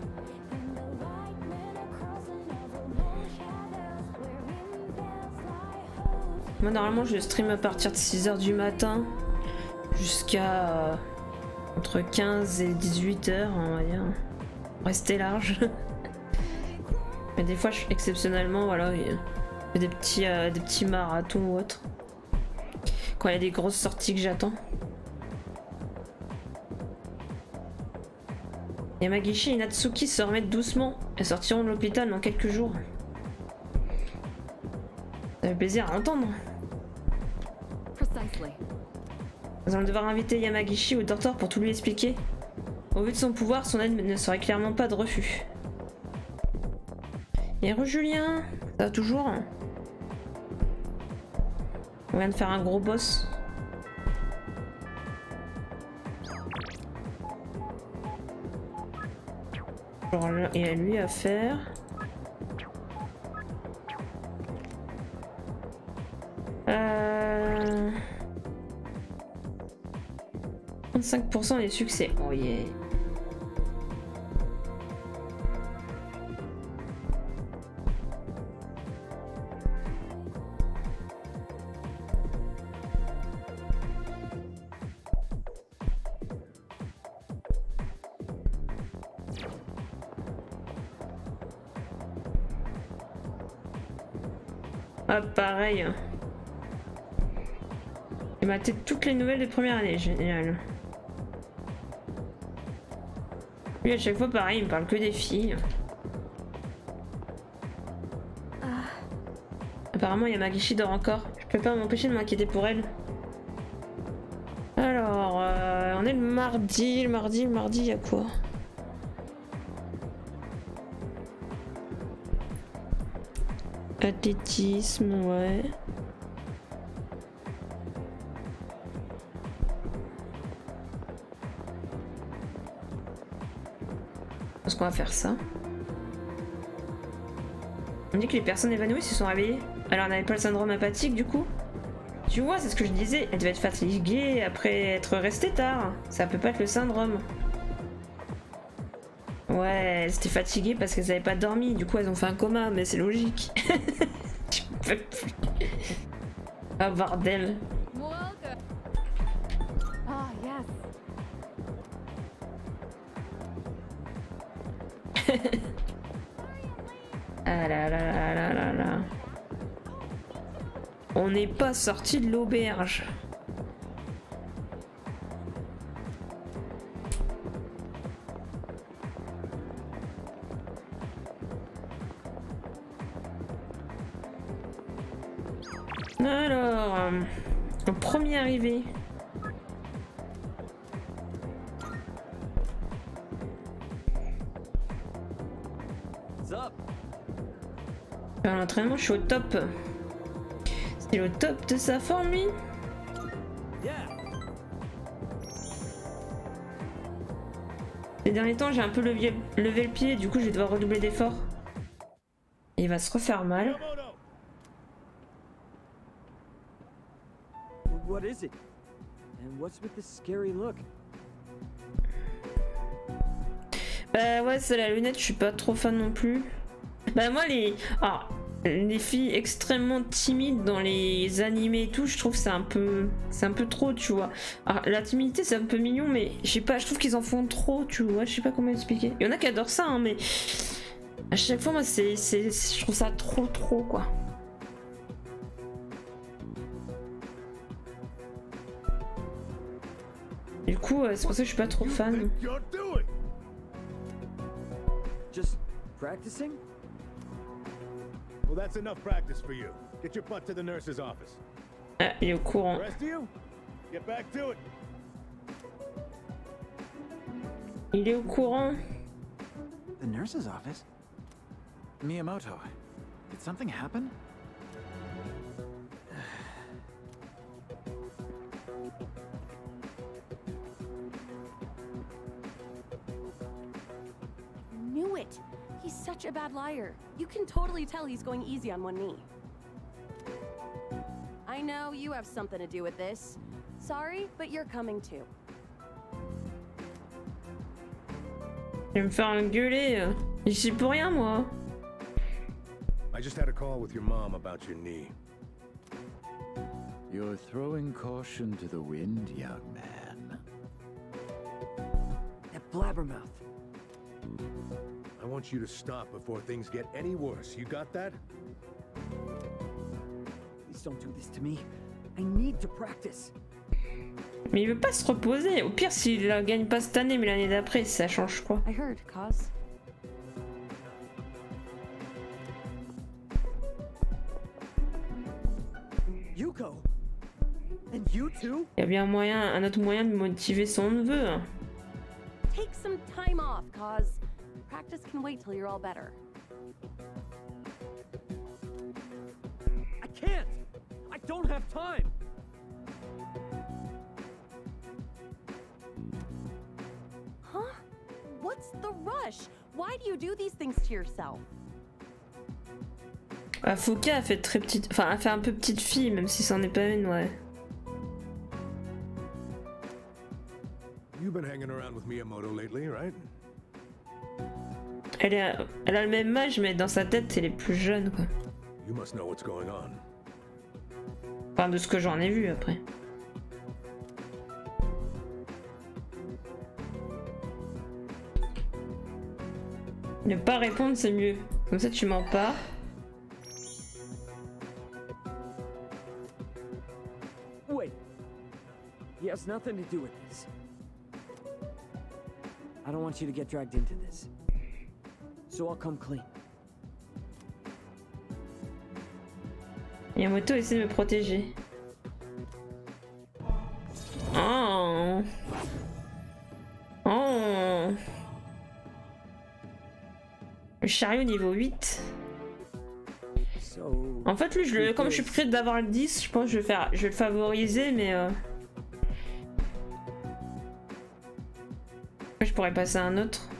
Moi normalement je stream à partir de 6h du matin jusqu'à entre 15 et 18h, on va dire. Rester large. Mais des fois exceptionnellement voilà, il y a des petits marathons ou autres. Quand il y a des grosses sorties que j'attends. Yamagishi et Natsuki se remettent doucement et sortiront de l'hôpital dans quelques jours. Ça fait plaisir à entendre. Nous allons devoir inviter Yamagishi au docteur pour tout lui expliquer. Au vu de son pouvoir, son aide ne serait clairement pas de refus. Et re Julien, ça va toujours? On vient de faire un gros boss. Genre là, il y a lui à faire. Euh... 35% des succès. Oh yeah. Ah pareil. J'ai maté toutes les nouvelles de première année, génial. Lui à chaque fois pareil, il me parle que des filles. Apparemment Yamagishi dort encore. Je peux pas m'empêcher de m'inquiéter pour elle. Alors, on est le mardi, le mardi, il y a quoi? Athlétisme, ouais. Est-ce qu'on va faire ça? On dit que les personnes évanouies se sont réveillées. Alors on n'avait pas le syndrome apathique du coup? Tu vois, c'est ce que je disais, elle devait être fatiguée après être restée tard. Ça peut pas être le syndrome. Ouais, elles étaient fatiguées parce qu'elles avaient pas dormi, du coup elles ont fait un coma, mais c'est logique. Je peux plus. Ah bordel. Ah là là là là là là. On n'est pas sorti de l'auberge. Alors, le premier arrivé. L'entraînement, je suis au top. C'est le top de sa forme, lui. Ces derniers temps, j'ai un peu levé le pied, du coup, je vais devoir redoubler d'efforts. Et il va se refaire mal. What is it? And what's with this scary look? Bah ouais, c'est la lunette, je suis pas trop fan non plus. Bah moi les filles extrêmement timides dans les animés et tout, je trouve que c'est un peu trop, tu vois. Alors, la timidité c'est un peu mignon, mais je sais pas, je trouve qu'ils en font trop, tu vois, je sais pas comment expliquer. Il y en a qui adorent ça, hein, mais à chaque fois moi je trouve ça trop quoi. Du coup, c'est pour ça que je suis pas trop fan. Just practicing? Well, that's enough practice for you. Get your butt to the nurse's office. Ah, il est au courant. The rest of you, get back to it. Il est au courant. The nurse's office? Miyamoto, did something happen? He's such a bad liar. You can totally tell he's going easy on one knee. I know you have something to do with this. Sorry, but you're coming too. Je vais me faire engueuler. Je suis pour rien, moi. I just had a call with your mom about your knee. You're throwing caution to the wind, young man. That blabbermouth. I want you to stop before things get any worse. You got that? Please don't do this to me. I need to practice. Mais il veut pas se reposer. Au pire, s'il la gagne pas cette année, mais l'année d'après, ça change quoi? I heard, Kaz. Yuko. And you too? Il y a bien un autre moyen de motiver son neveu. Hein. Take some time off, Kaz. Practice can wait till you're all better. I can't. I don't have time. Huh? What's the rush? Why do you do these things to yourself? Fouka a fait très petite, enfin a fait un peu petite fille, même si c'en est pas une, ouais. You've been hanging around with Miyamoto lately, right? Elle a le même âge, mais dans sa tête, elle est plus jeune, quoi. You must know what's going on. Enfin, de ce que j'en ai vu après. Ne pas répondre, c'est mieux. Comme ça, tu mens pas. Wait. He has nothing to do with this. I don't want you to get dragged into this. So I'll come clean. Miyamoto essaie de me protéger. Oh. Oh. Le chariot niveau 8. En fait, lui, comme je suis prête d'avoir le 10, je pense que je vais le favoriser, mais je pourrais passer à un autre.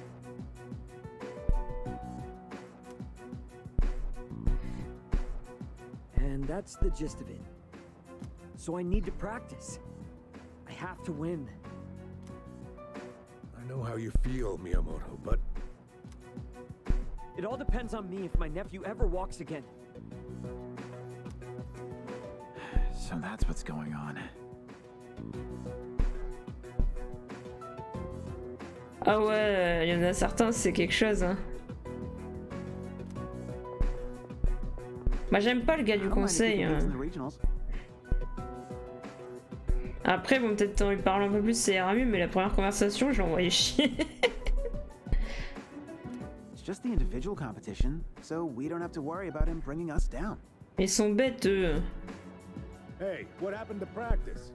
And that's the gist of it. So I need to practice. I have to win. I know how you feel, Miyamoto, but... It all depends on me if my nephew ever walks again. So that's what's going on. Ah ouais, il y en a certains, c'est quelque chose. Hein. Bah j'aime pas le gars du conseil. Hein. Après, bon, peut-être en lui parlant un peu plus, ça ira mieux, mais la première conversation, je l'ai envoyé chier. It's just the individual competition, so we don't have to worry about him bringing us down. Ils sont bêtes, eux. Hey, what happened to practice?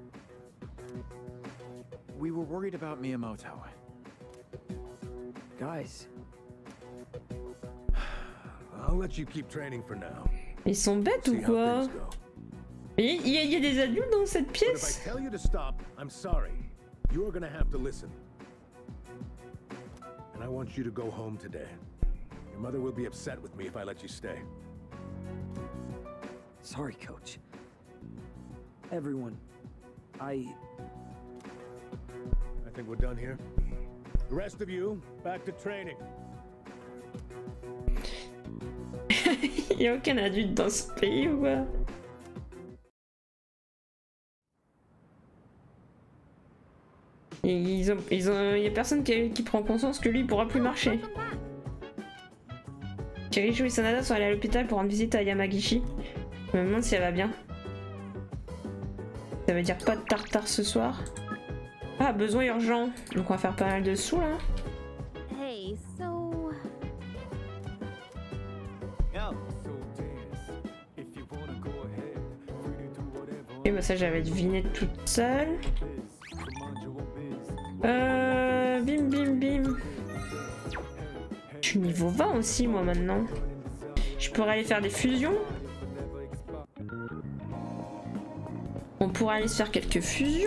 We were worried about Miyamoto. Guys. I'll let you keep training for now. Ils sont bêtes ou quoi? Il y a des adultes dans cette pièce? But if I tell you to stop, I'm sorry. You're gonna have to listen. And I want you to go home today. Your mother will be upset with me if I let you stay. Sorry, Coach. Everyone, I think we're done here. The rest of you, back to training. Il n'y a aucun adulte dans ce pays ou quoi? Il y a personne qui prend conscience que lui il pourra plus marcher. Kirijo et Sanada sont allés à l'hôpital pour rendre visite à Yamagishi. Je me demande si elle va bien. Ça veut dire pas de tartare ce soir. Ah, besoin urgent. Donc on va faire pas mal de sous là. Hey, so... Et bah ça j'avais deviné toute seule. Bim bim bim. Je suis niveau 20 aussi moi maintenant. Je pourrais aller faire des fusions. On pourrait aller se faire quelques fusions.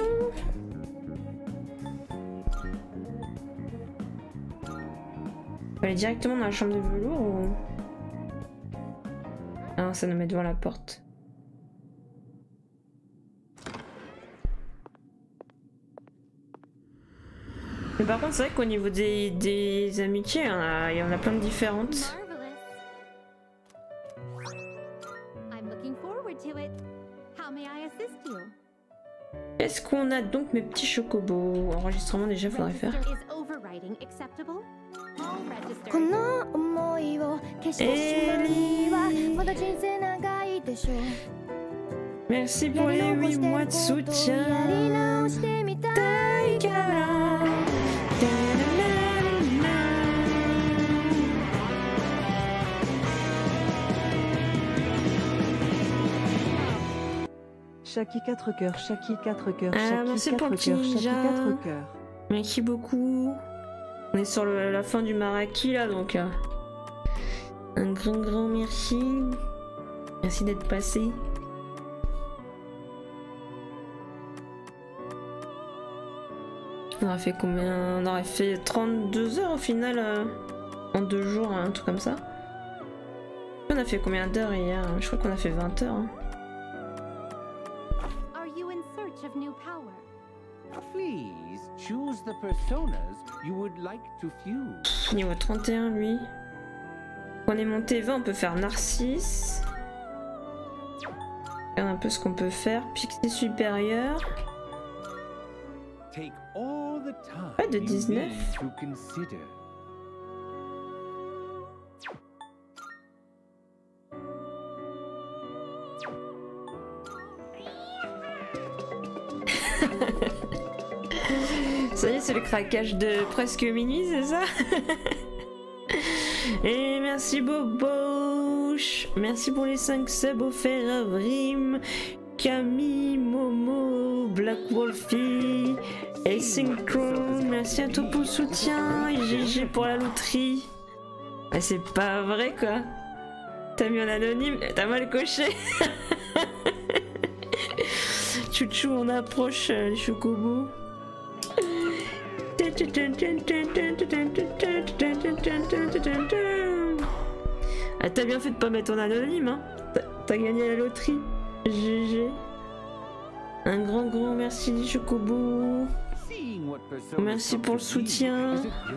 aller directement dans la chambre de velours ou... Ah, ça nous met devant la porte. Mais par contre, c'est vrai qu'au niveau des amitiés, il y en a plein de différentes. Est-ce qu'on a donc mes petits chocobos? Enregistrement déjà, faudrait faire. Merci pour les 8 mois de soutien. Shaki 4 cœurs, Shaki 4 cœurs, merci Shaki pour 4 le petit cœurs, Shaki ninja. 4 cœurs. Merci beaucoup. On est sur la fin du Maraki là, donc un grand merci. Merci d'être passé. On aurait fait combien? On aurait fait 32 heures au final en 2 jours, un truc comme ça. On a fait combien d'heures hier? Je crois qu'on a fait 20 heures. Hein. Please choose the personas you would like to fuse. Niveau 31 lui. On est monté 20, on peut faire Narcisse. Regarde un peu ce qu'on peut faire. Pixie supérieur. Take all the time Ouais, de you 19. need to consider. Ça y est, c'est le craquage de presque minuit, c'est ça? Et merci Boboche. Merci pour les 5 subs offerts à Vrim, Camille, Momo, Black Wolfie et Synchrone. Merci à toi pour le soutien et GG pour la loterie. Ah, c'est pas vrai quoi. T'as mis en anonyme, t'as mal coché. Chouchou, on approche les chocobos. Ah, t'as bien fait de pas mettre en anonyme, hein. T'as gagné la loterie. GG. Un grand merci les chocobos. Merci pour le soutien.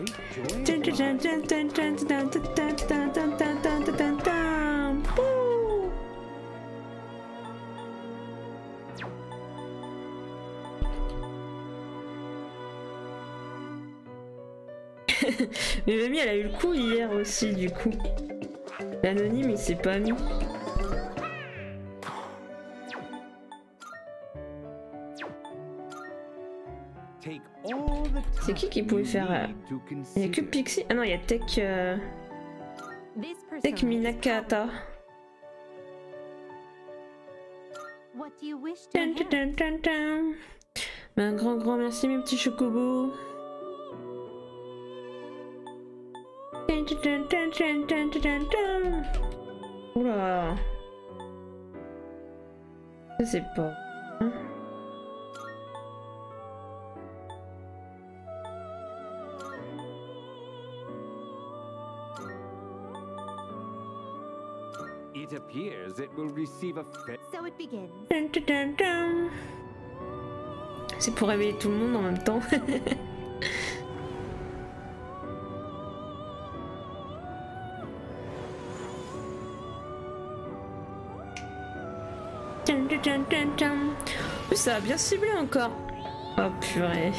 Mais mamie elle a eu le coup hier aussi du coup. L'anonyme il s'est pas mis. C'est qui pouvait faire il y a que Pixie. Ah non, il y a Tech Minakata. Mais un grand merci mes petits chocobos. Oula. Je sais pas. It appears it will receive a So it begins. C'est pour réveiller tout le monde en même temps. Ça a bien ciblé encore. Oh purée.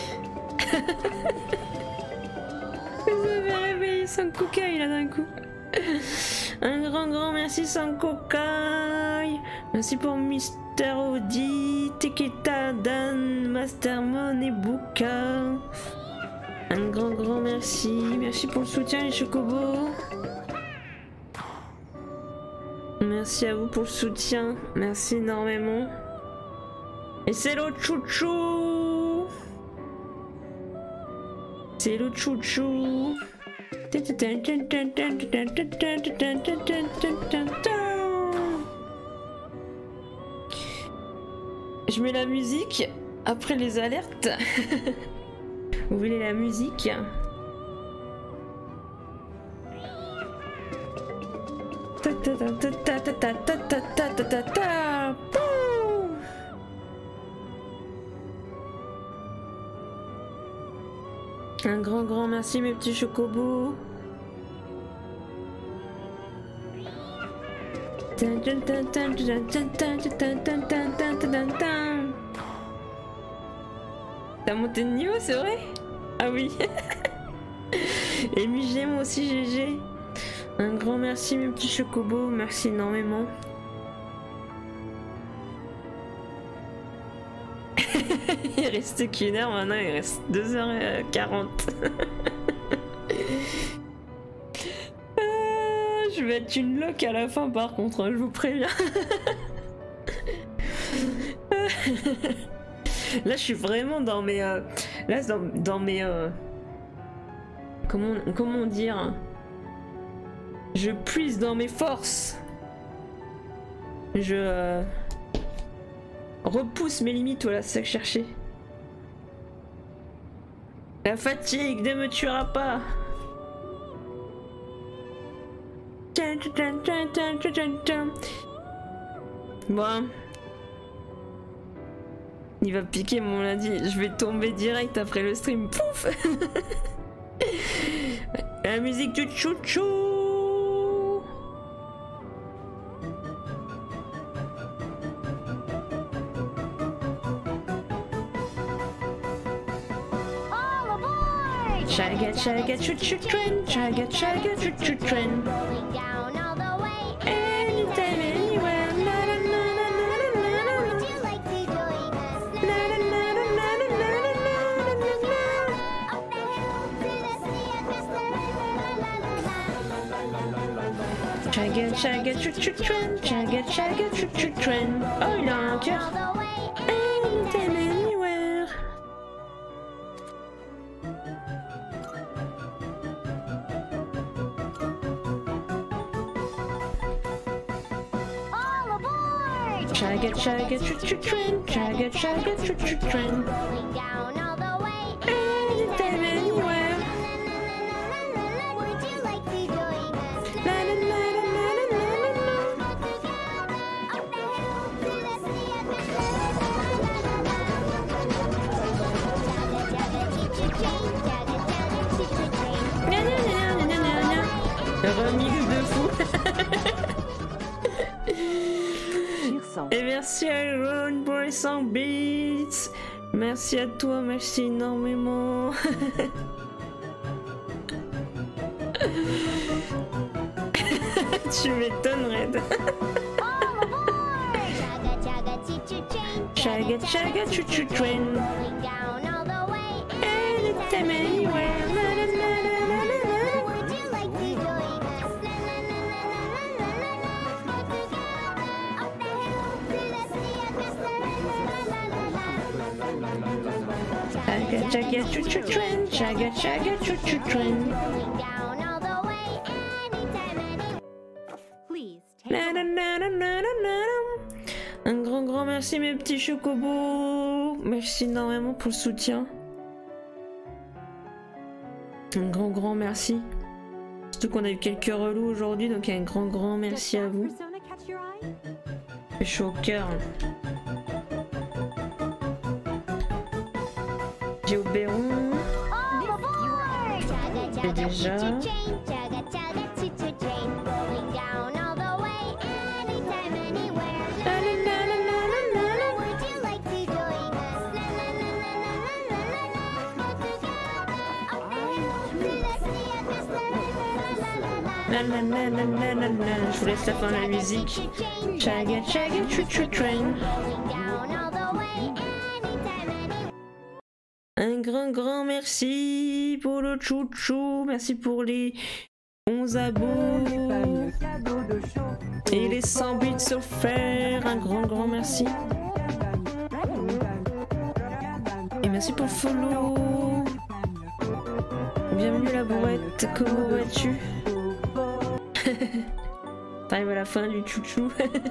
Vous avez réveillé Sankokai là d'un coup. Un grand merci Sankokai. Merci pour Mister Audi, Teketa, Dan, Mastermon et Buka. Un grand merci. Merci pour le soutien les chocobos. Merci à vous pour le soutien. Merci énormément. Et c'est l'autre chouchou. C'est l'autre chouchou. Je mets la musique après les alertes. Vous voulez la musique? Un grand merci mes petits chocobos. T'as monté de niveau, c'est vrai? Ah oui. Et MJ, moi aussi GG. Un grand merci mes petits chocobos, merci énormément. Il restait qu'une heure, maintenant il reste 2h40. Je vais être une loque à la fin par contre, je vous préviens. Là je suis vraiment dans mes... là dans mes... Comment dire? Je puise dans mes forces. Je... repousse mes limites, voilà, c'est ça que je cherchais. La fatigue ne me tuera pas. Bon. Il va piquer mon lundi. Je vais tomber direct après le stream. Pouf. La musique du chouchou. Chaga chaga choo choo train, chaga chaga choo choo train. Anytime, anywhere, na na na na na na na. Would you like to join us? Na na na na na na na na na na. Up the hill to the sea and just la la la la la. Chaga chaga choo choo train, chaga chaga choo choo train. Oh, il a un cœur. Anytime, anywhere. Chaga chaga choo choo train, chaga chaga choo choo train. Going down all the way. Anytime, anywhere. Would you like to join us? La la la la la la la la. Up the hill to the sea and back. La la la la la la. Chaga chaga choo choo train, chaga chaga choo choo train. Na na na na na na. Remix de fou. Et merci à Ron pour les 100 bits. Merci à toi, merci énormément. Tu m'étonnes, Red. Chaga chaga choo choo train. Anytime, anywhere. La la la la la la. Would you like to join us? Chaga chaga choo choo train, chaga chaga choo choo train. Na na na na na na na. Un grand merci mes petits chocobos. Merci énormément pour le soutien. Un grand merci. Surtout qu'on a eu quelques relous aujourd'hui, donc un grand merci à vous. Je suis au cœur. J'ai au Béron. Et déjà. Je vous laisse la fin de la musique. Chaga chaga choo choo train. Un grand merci pour le chouchou. Merci pour les 11 abos et les 100 bits offerts. Un grand merci. Et merci pour le follow. Bienvenue la bourrette, comment vas-tu? T'arrives à la fin du chouchou.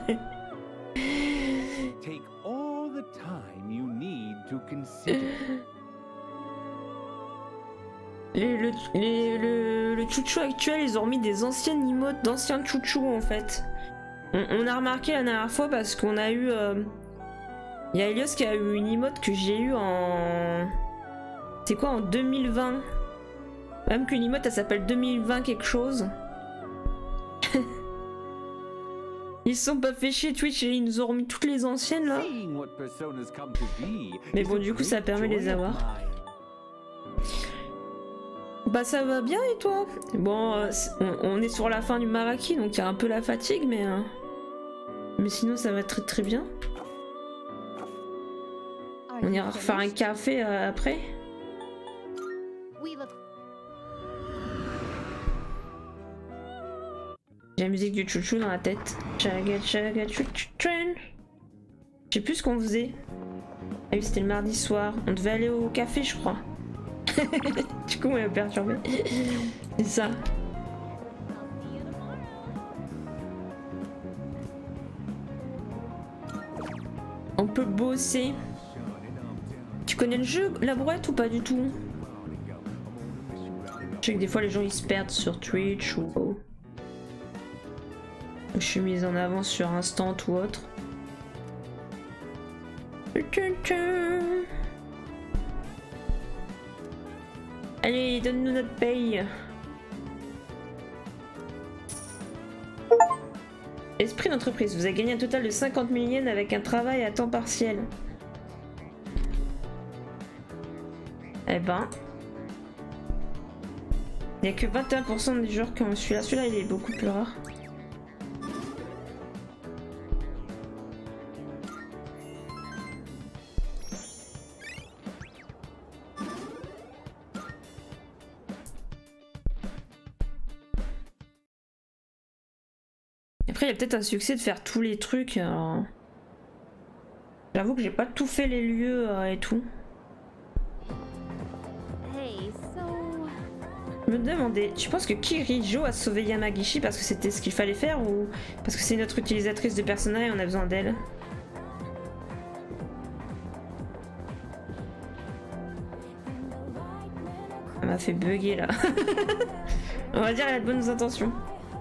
Take all the time you need to consider. Le chouchou actuel, ils ont remis des anciennes emotes d'anciens chouchous en fait. On a remarqué la dernière fois parce qu'on a eu... Il y a Elios qui a eu une emote que j'ai eu en... C'est quoi, en 2020? Même qu'une emote elle s'appelle 2020 quelque chose. Ils se sont pas fait chier Twitch et ils nous ont remis toutes les anciennes là. Mais bon du coup ça permet de les avoir. Bah ça va bien et toi? Bon on est sur la fin du Maraki donc il y a un peu la fatigue mais sinon ça va très très bien. On ira refaire un café après. J'ai la musique du chouchou dans la tête. Chaga chaga chouchou train. Je sais plus ce qu'on faisait. Ah oui c'était le mardi soir. On devait aller au café je crois. Du coup on m'a perturbé. C'est ça. On peut bosser. Tu connais le jeu, la brouette ou pas du tout? Je sais que des fois les gens ils se perdent sur Twitch ou... Je suis mise en avant sur Instant ou autre. Allez, donne-nous notre paye. Esprit d'entreprise, vous avez gagné un total de 50 000 yens avec un travail à temps partiel. Eh ben... Il n'y a que 21% des joueurs qui ont celui-là. Celui-là, il est beaucoup plus rare. Après, il y a peut-être un succès de faire tous les trucs. J'avoue que j'ai pas tout fait les lieux et tout. Je me demandais, tu penses que Kirijo a sauvé Yamagishi parce que c'était ce qu'il fallait faire ou parce que c'est notre utilisatrice de Persona et on a besoin d'elle? Elle m'a fait bugger là. On va dire elle a de bonnes intentions.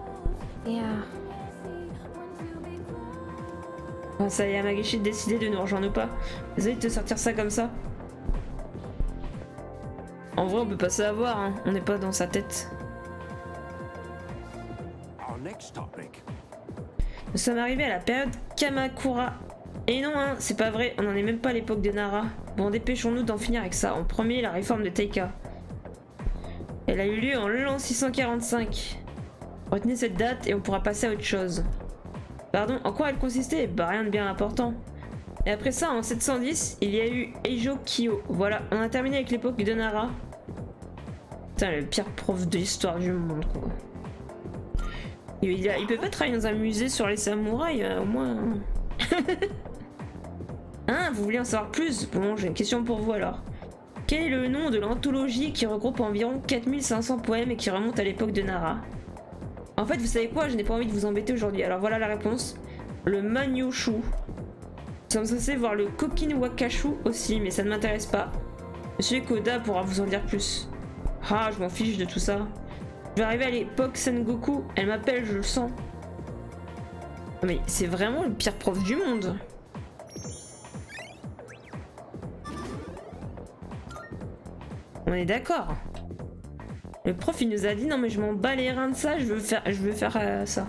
Oh, ça y est, Yamagishi de décider de nous rejoindre ou pas. Désolé de te sortir ça comme ça. En vrai, on peut pas savoir, hein. On n'est pas dans sa tête. Nous sommes arrivés à la période Kamakura. Et non, hein, c'est pas vrai, on n'en est même pas à l'époque de Nara. Bon, dépêchons-nous d'en finir avec ça. En premier, la réforme de Teika. Elle a eu lieu en l'an 645. Retenez cette date et on pourra passer à autre chose. Pardon, en quoi elle consistait? Bah rien de bien important. Et après ça, en 710, il y a eu Eijo Kyo. Voilà, on a terminé avec l'époque de Nara. Putain, le pire prof de l'histoire du monde, quoi. Il peut pas travailler dans un musée sur les samouraïs, au moins. Hein, vous voulez en savoir plus? Bon, j'ai une question pour vous alors. Quel est le nom de l'anthologie qui regroupe environ 4500 poèmes et qui remonte à l'époque de Nara? En fait, vous savez quoi? Je n'ai pas envie de vous embêter aujourd'hui. Alors voilà la réponse. Le Manyoshu. Nous sommes censés voir le Kokin Wakashu aussi, mais ça ne m'intéresse pas. Monsieur Koda pourra vous en dire plus. Ah, je m'en fiche de tout ça. Je vais arriver à l'époque Sengoku. Elle m'appelle, je le sens. Mais c'est vraiment le pire prof du monde. On est d'accord. Le prof il nous a dit non mais je m'en bats les reins de ça, je veux faire ça.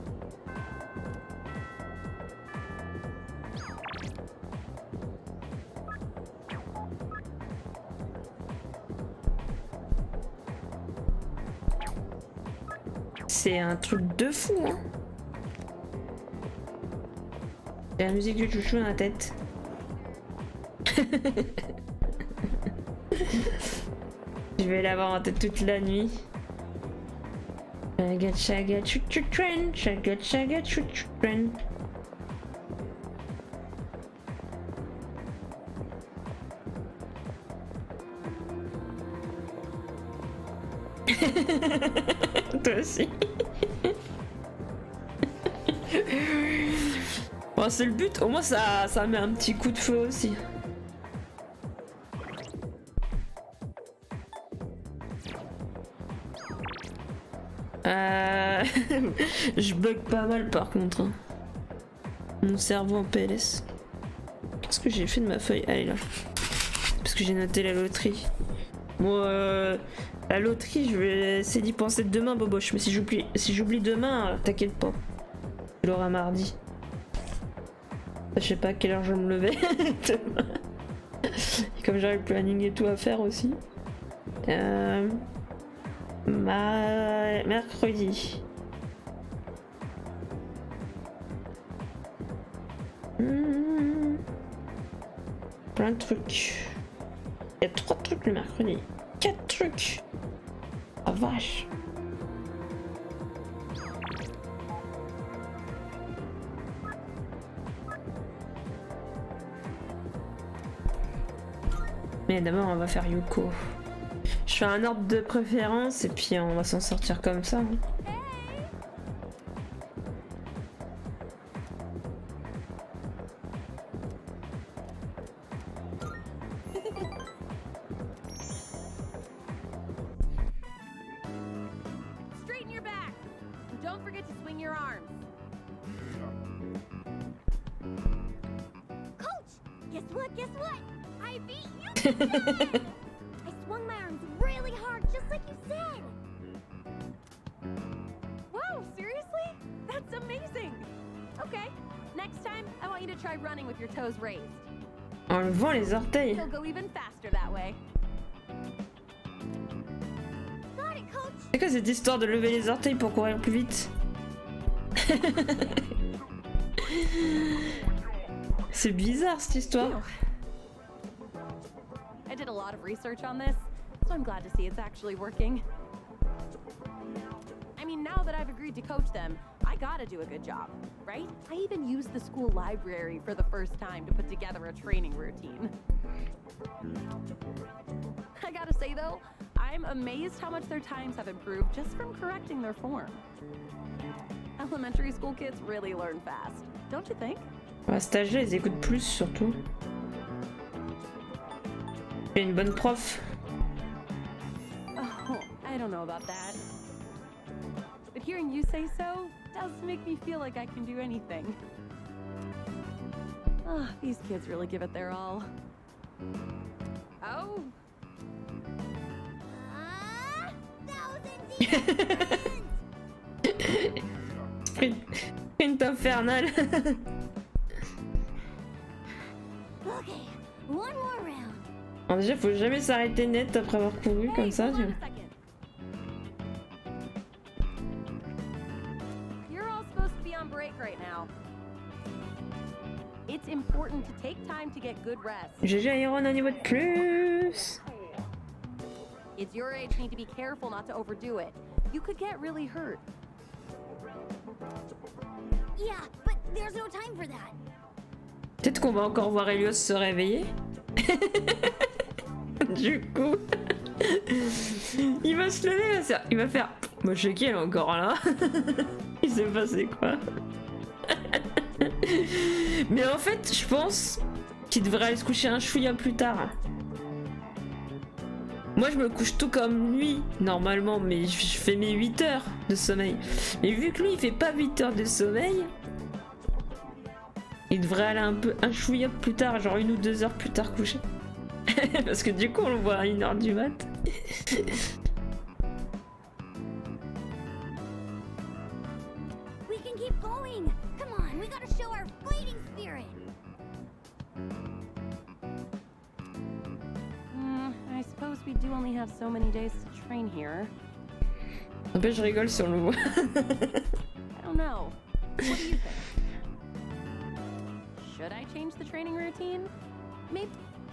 C'est un truc de fou hein. J'ai la musique du chouchou dans la tête. Je vais l'avoir en tête toute la nuit. Chaga chaga chouchou train, chaga chaga chouchou train. Toi aussi. Bon, c'est le but, au moins ça met un petit coup de feu aussi. Je bug pas mal par contre. Hein. Mon cerveau en PLS. Qu'est-ce que j'ai fait de ma feuille? Elle est là. Parce que j'ai noté la loterie. Bon, la loterie, je vais essayer d'y penser demain, Boboche. Mais si j'oublie demain, t'inquiète pas. Tu l'auras mardi. Je sais pas à quelle heure je vais me lever demain. Comme j'aurai le planning et tout à faire aussi. Mercredi. Plein de trucs. Il y a 3 trucs le mercredi. 4 trucs. Ah vache. Mais d'abord on va faire Yuko. Je fais un ordre de préférence et puis on va s'en sortir comme ça. Hein. Straighten your back. And don't forget to swing your arms. Coach, guess what? Guess what? I beat you. I swung my arms really hard, just like you said. Wow, seriously? That's amazing. Okay, next time I want you to try running with your toes raised. En levant les orteils. You'll go even faster that way. Got it, coach. C'est quoi cette histoire de lever les orteils pour courir plus vite? C'est bizarre cette histoire. I did a lot of research on this, so I'm glad to see it's actually working. I mean, now that I've agreed to coach them, I gotta do a good job, right? I even used the school library for the first time to put together a training routine. I gotta say though, I'm amazed how much their times have improved just from correcting their form. Elementary school kids really learn fast, don't you think? À cet âge-là, ils écoutent plus surtout. J'ai une bonne prof. Oh, I don't know about that. But hearing you say so does make me feel like I can do anything. Oh, these kids really give it their all. Oh. Sprint infernal. Okay, one more round. Alors déjà, faut jamais s'arrêter net après avoir couru comme ça. Tu vois. You're all supposed to be on break right now. It's important to take time to get good rest. GG Iron un niveau de plus. Kids your age need to be careful not to overdo it. You could get really hurt. Yeah, but there's no time for that. Peut-être qu'on va encore voir Helios se réveiller. Du coup, il va se lever, il va faire. Moi, je sais qu'il est encore là. Il s'est passé quoi? Mais en fait, je pense qu'il devrait aller se coucher un chouïa plus tard. Moi, je me couche tout comme lui, normalement, mais je fais mes 8 heures de sommeil. Mais vu que lui, il fait pas 8 heures de sommeil, il devrait aller un chouïa plus tard, genre 1 ou 2 heures plus tard coucher. Parce que du coup, on le voit à 1h du mat. We can keep going. Come on, we gotta show our fighting spirit. I suppose we do only have so many days to train here. En fait, je rigole si on le voit. I don't know. What do you think? Should I change the training routine? Maybe.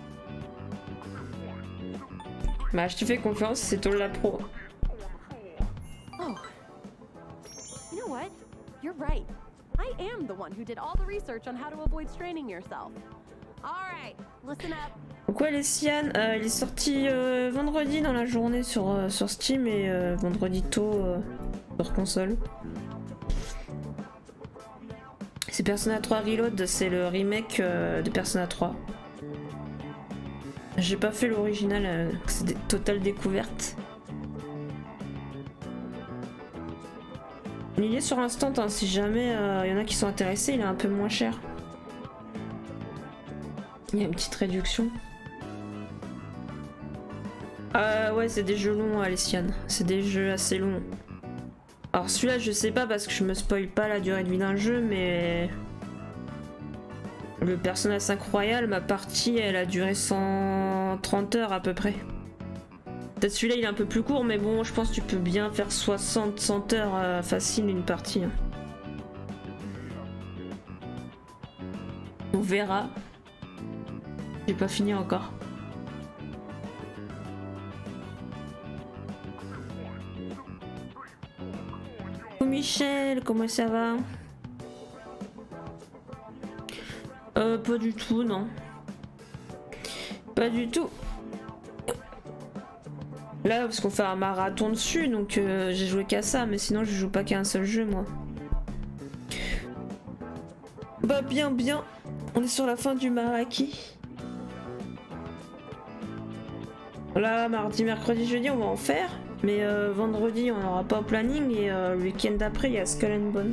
Bah, je te fais confiance, c'est toi la pro. Oh. You know what? You're right. I am the one who did all the research on how to avoid straining yourself. All right, listen up. Donc ouais, les Cyan, il est sorti vendredi dans la journée sur Steam et vendredi tôt sur console. C'est Persona 3 Reload, c'est le remake de Persona 3. J'ai pas fait l'original, c'est totale découverte. Il est sur Instant, hein, si jamais y en a qui sont intéressés, il est un peu moins cher. Il y a une petite réduction. Ouais, c'est des jeux longs, Alessiane. C'est des jeux assez longs. Alors celui-là, je sais pas parce que je me spoil pas la durée de vie d'un jeu, mais... Le Persona 5 Royal, ma partie, elle a duré 130 heures à peu près. Peut-être celui-là, il est un peu plus court, mais bon, je pense que tu peux bien faire 60-100 heures facile une partie. Hein. On verra. J'ai pas fini encore. Oh Michel, comment ça va? Pas du tout, non. Pas du tout. Là, parce qu'on fait un marathon dessus, donc j'ai joué qu'à ça, mais sinon je joue pas qu'à un seul jeu, moi. Bah bien, bien. On est sur la fin du Maraki. Là, mardi, mercredi, jeudi, on va en faire. Mais vendredi, on n'aura pas au planning. Et le week-end d'après, il y a Skull and Bones.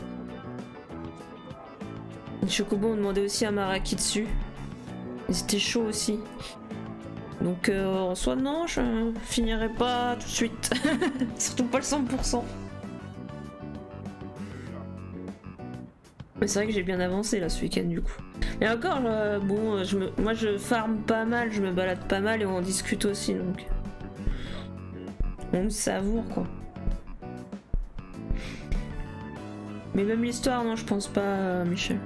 Les Chocobo ont demandé aussi un Maraki dessus. Ils étaient chauds aussi. Donc en soi, non, je finirai pas tout de suite. Surtout pas le 100%. Mais c'est vrai que j'ai bien avancé là ce week-end du coup. Mais encore, bon, moi je farm pas mal, je me balade pas mal et on en discute aussi donc. On savoure quoi. Mais même l'histoire, non, je pense pas, Michel.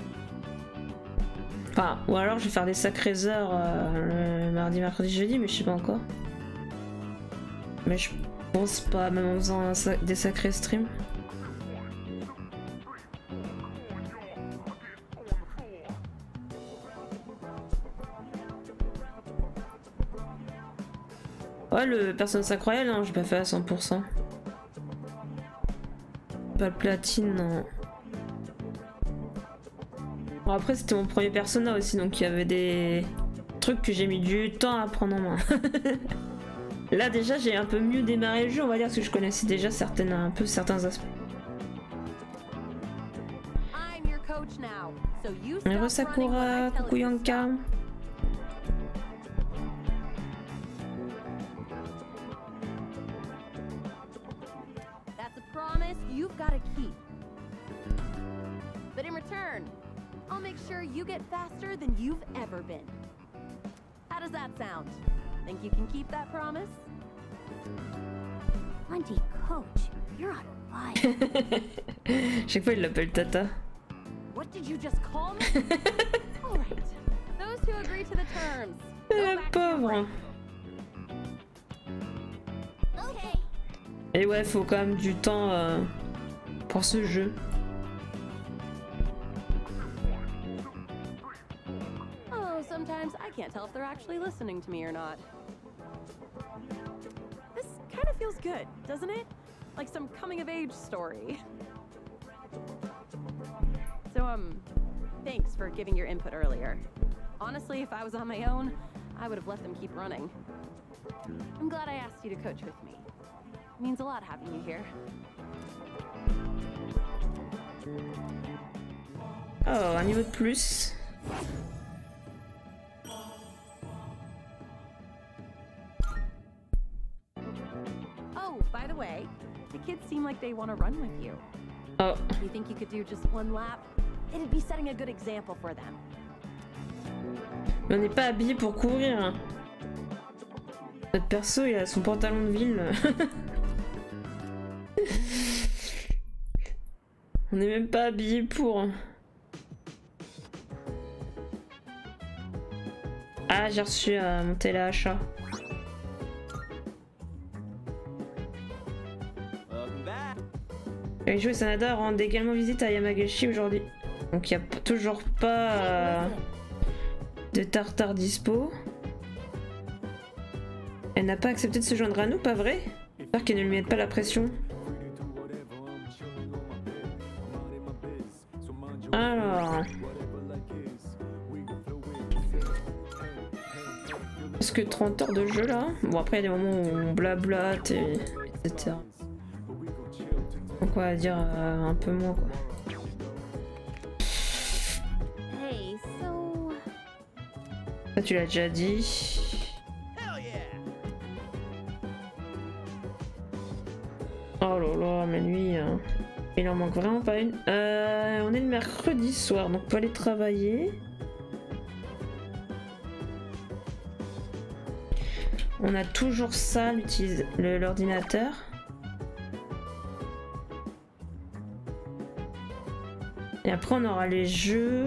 Enfin, ou alors je vais faire des sacrées heures le mardi, mercredi, jeudi, mais je sais pas encore. Mais je pense pas, même en faisant des sacrés streams. Ouais, le Persona 5 Royal, non, j'ai pas fait à 100%. Pas le platine, non. Bon, après, c'était mon premier Persona aussi, donc il y avait des trucs que j'ai mis du temps à prendre en main. Là, déjà, j'ai un peu mieux démarré le jeu, on va dire, parce que je connaissais déjà certains aspects. Heureux Sakura, coucou Yanka. You've got to keep. But in return, I'll make sure you get faster than you've ever been. How does that sound? Think you can keep that promise? Auntie Coach, you're on fire. Chaque fois il l'appelle Tata. What did you just call me? All right. Those who agree to the terms. La pauvre. Okay. Et ouais, faut quand même du temps pour ce jeu. Oh, sometimes I can't tell if they're actually listening to me or not. This kind of feels good, doesn't it? Like some coming-of-age story. So, thanks for giving your input earlier. Honestly, if I was on my own, I would have let them keep running. I'm glad I asked you to coach with me. It means a lot having you here. Oh, un niveau de plus. Oh, by the way, the kids seem like they want to run with you. Oh. You think you could do just one lap? It'd be setting a good example for them. Mais on n'est pas habillé pour courir. Hein. Notre perso, il a son pantalon de ville. On n'est même pas habillé pour. Ah, j'ai reçu mon téléachat. Les joueurs Sanada rendent également visite à Yamagashi aujourd'hui. Donc il n'y a toujours pas de tartare dispo. Elle n'a pas accepté de se joindre à nous, pas vrai? J'espère qu'elle ne lui mette pas la pression. Alors... Est-ce que 30 heures de jeu là? Bon après il y a des moments où on blablate et etc. Donc on va dire un peu moins quoi. Hey, so... Ça tu l'as déjà dit. Oh là là, mais lui, il en manque vraiment pas une. On est le mercredi soir, donc on peut aller travailler. On a toujours ça, l'ordinateur. Et après on aura les jeux.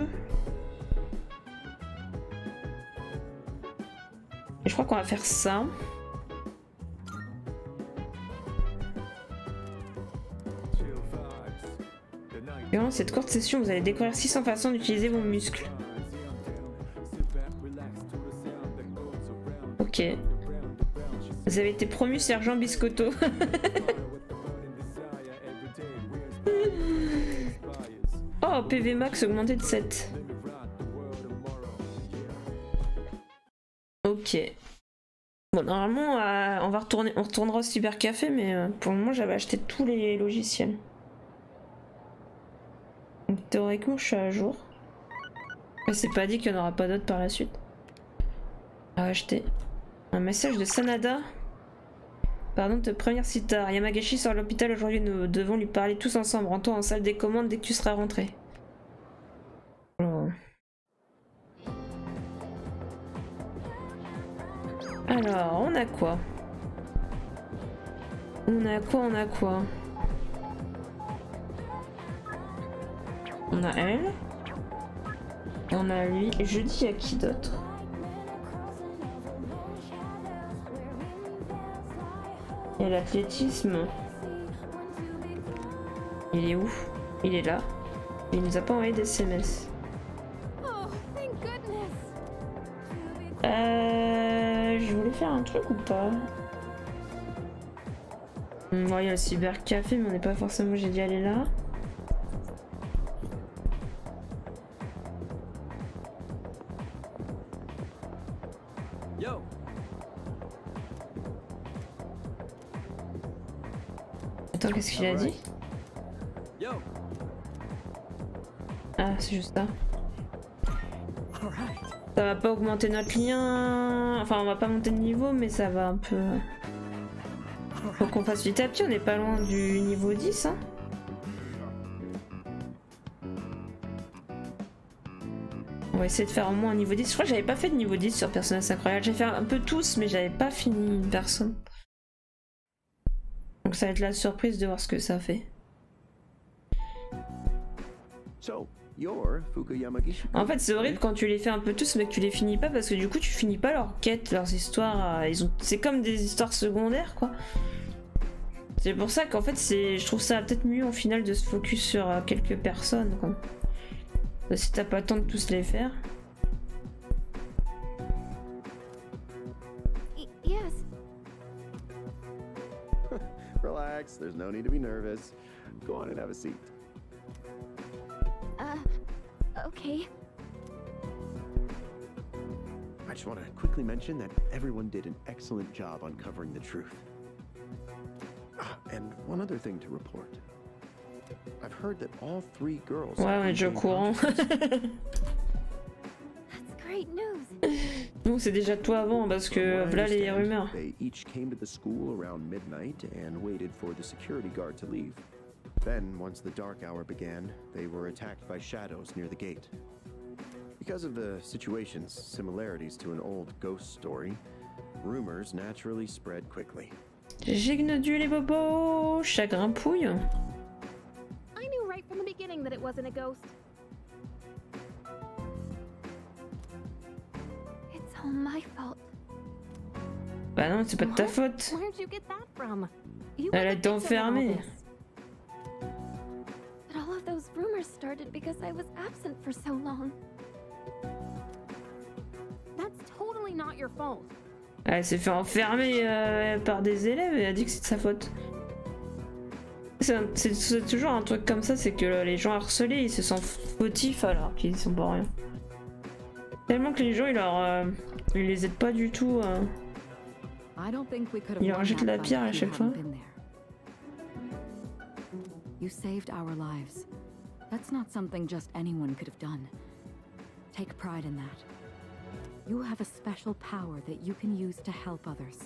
Et je crois qu'on va faire ça. Durant cette courte session, vous allez découvrir 600 façons d'utiliser vos muscles. Ok. Vous avez été promu sergent Biscotto. Oh, PV max augmenté de 7. Ok. Bon, normalement, on retournera au cybercafé, mais pour le moment, j'avais acheté tous les logiciels. Donc, théoriquement, je suis à jour. C'est pas dit qu'il n'y en aura pas d'autres par la suite. À acheter. Un message de Sanada. Pardon de te prévenir si tard. Yamagashi sort de l'hôpital aujourd'hui. Nous devons lui parler tous ensemble. Rends-toi en salle des commandes dès que tu seras rentré. Oh. Alors, on a quoi? On a quoi? On a elle. Et on a lui. Et jeudi, il y a qui d'autre? Et l'athlétisme. Il est où? Il est là. Il nous a pas envoyé des SMS. Je voulais faire un truc ou pas? Bon, il y a le cybercafé, mais on n'est pas forcément obligé d'y aller là. Yo. Attends, qu'est-ce qu'il a dit? Yo. Ah, c'est juste ça. Ça va pas augmenter notre lien. Enfin, on va pas monter de niveau, mais ça va un peu. Faut qu'on fasse petit à petit, on n'est pas loin du niveau 10. Hein. On va essayer de faire au moins un niveau 10. Je crois que j'avais pas fait de niveau 10 sur Persona 5 Royal. J'ai fait un peu tous, mais j'avais pas fini une personne. Donc ça va être la surprise de voir ce que ça fait. En fait, c'est horrible quand tu les fais un peu tous, mais que tu les finis pas parce que du coup, tu finis pas leurs quêtes, leurs histoires. C'est comme des histoires secondaires, quoi. C'est pour ça qu'en fait, je trouve ça peut-être mieux en final de se focus sur quelques personnes, quoi. Si t'as pas le temps de tous les faire. Yes. Relax, there's no need to be nervous. Go on and have a seat. Okay. I just want to quickly mention that everyone did an excellent job uncovering the truth. And one other thing to report. I've heard that all 3 girls. Ouais, on est déjà au courant. That's great news. Non, c'est déjà toi avant parce que voilà les rumeurs. They each came to the school around midnight and waited for the security guard to leave. Then, once the dark hour began, they were attacked by shadows near the gate. Because of the situation's similarities to an old ghost story, rumors naturally spread quickly. J'ignodu les bobos, chagrin pouille. I knew right from the beginning that it wasn't a ghost. It's all my fault. Bah non, c'est pas de ta faute. Where'd you get that from? Elle a été enfermée. But all of those rumors started because I was absent for so long. That's totally not your fault. Elle s'est fait enfermer par des élèves et elle a dit que c'est de sa faute. C'est toujours un truc comme ça, c'est que les gens harcelés ils se sentent fautifs alors qu'ils sont pas rien. Tellement que les gens ils les aident pas du tout. Ils leur jettent la pierre à chaque fois. You saved our lives. That's not something just anyone could have done. Take pride in that. You have a special power that you can use to help others.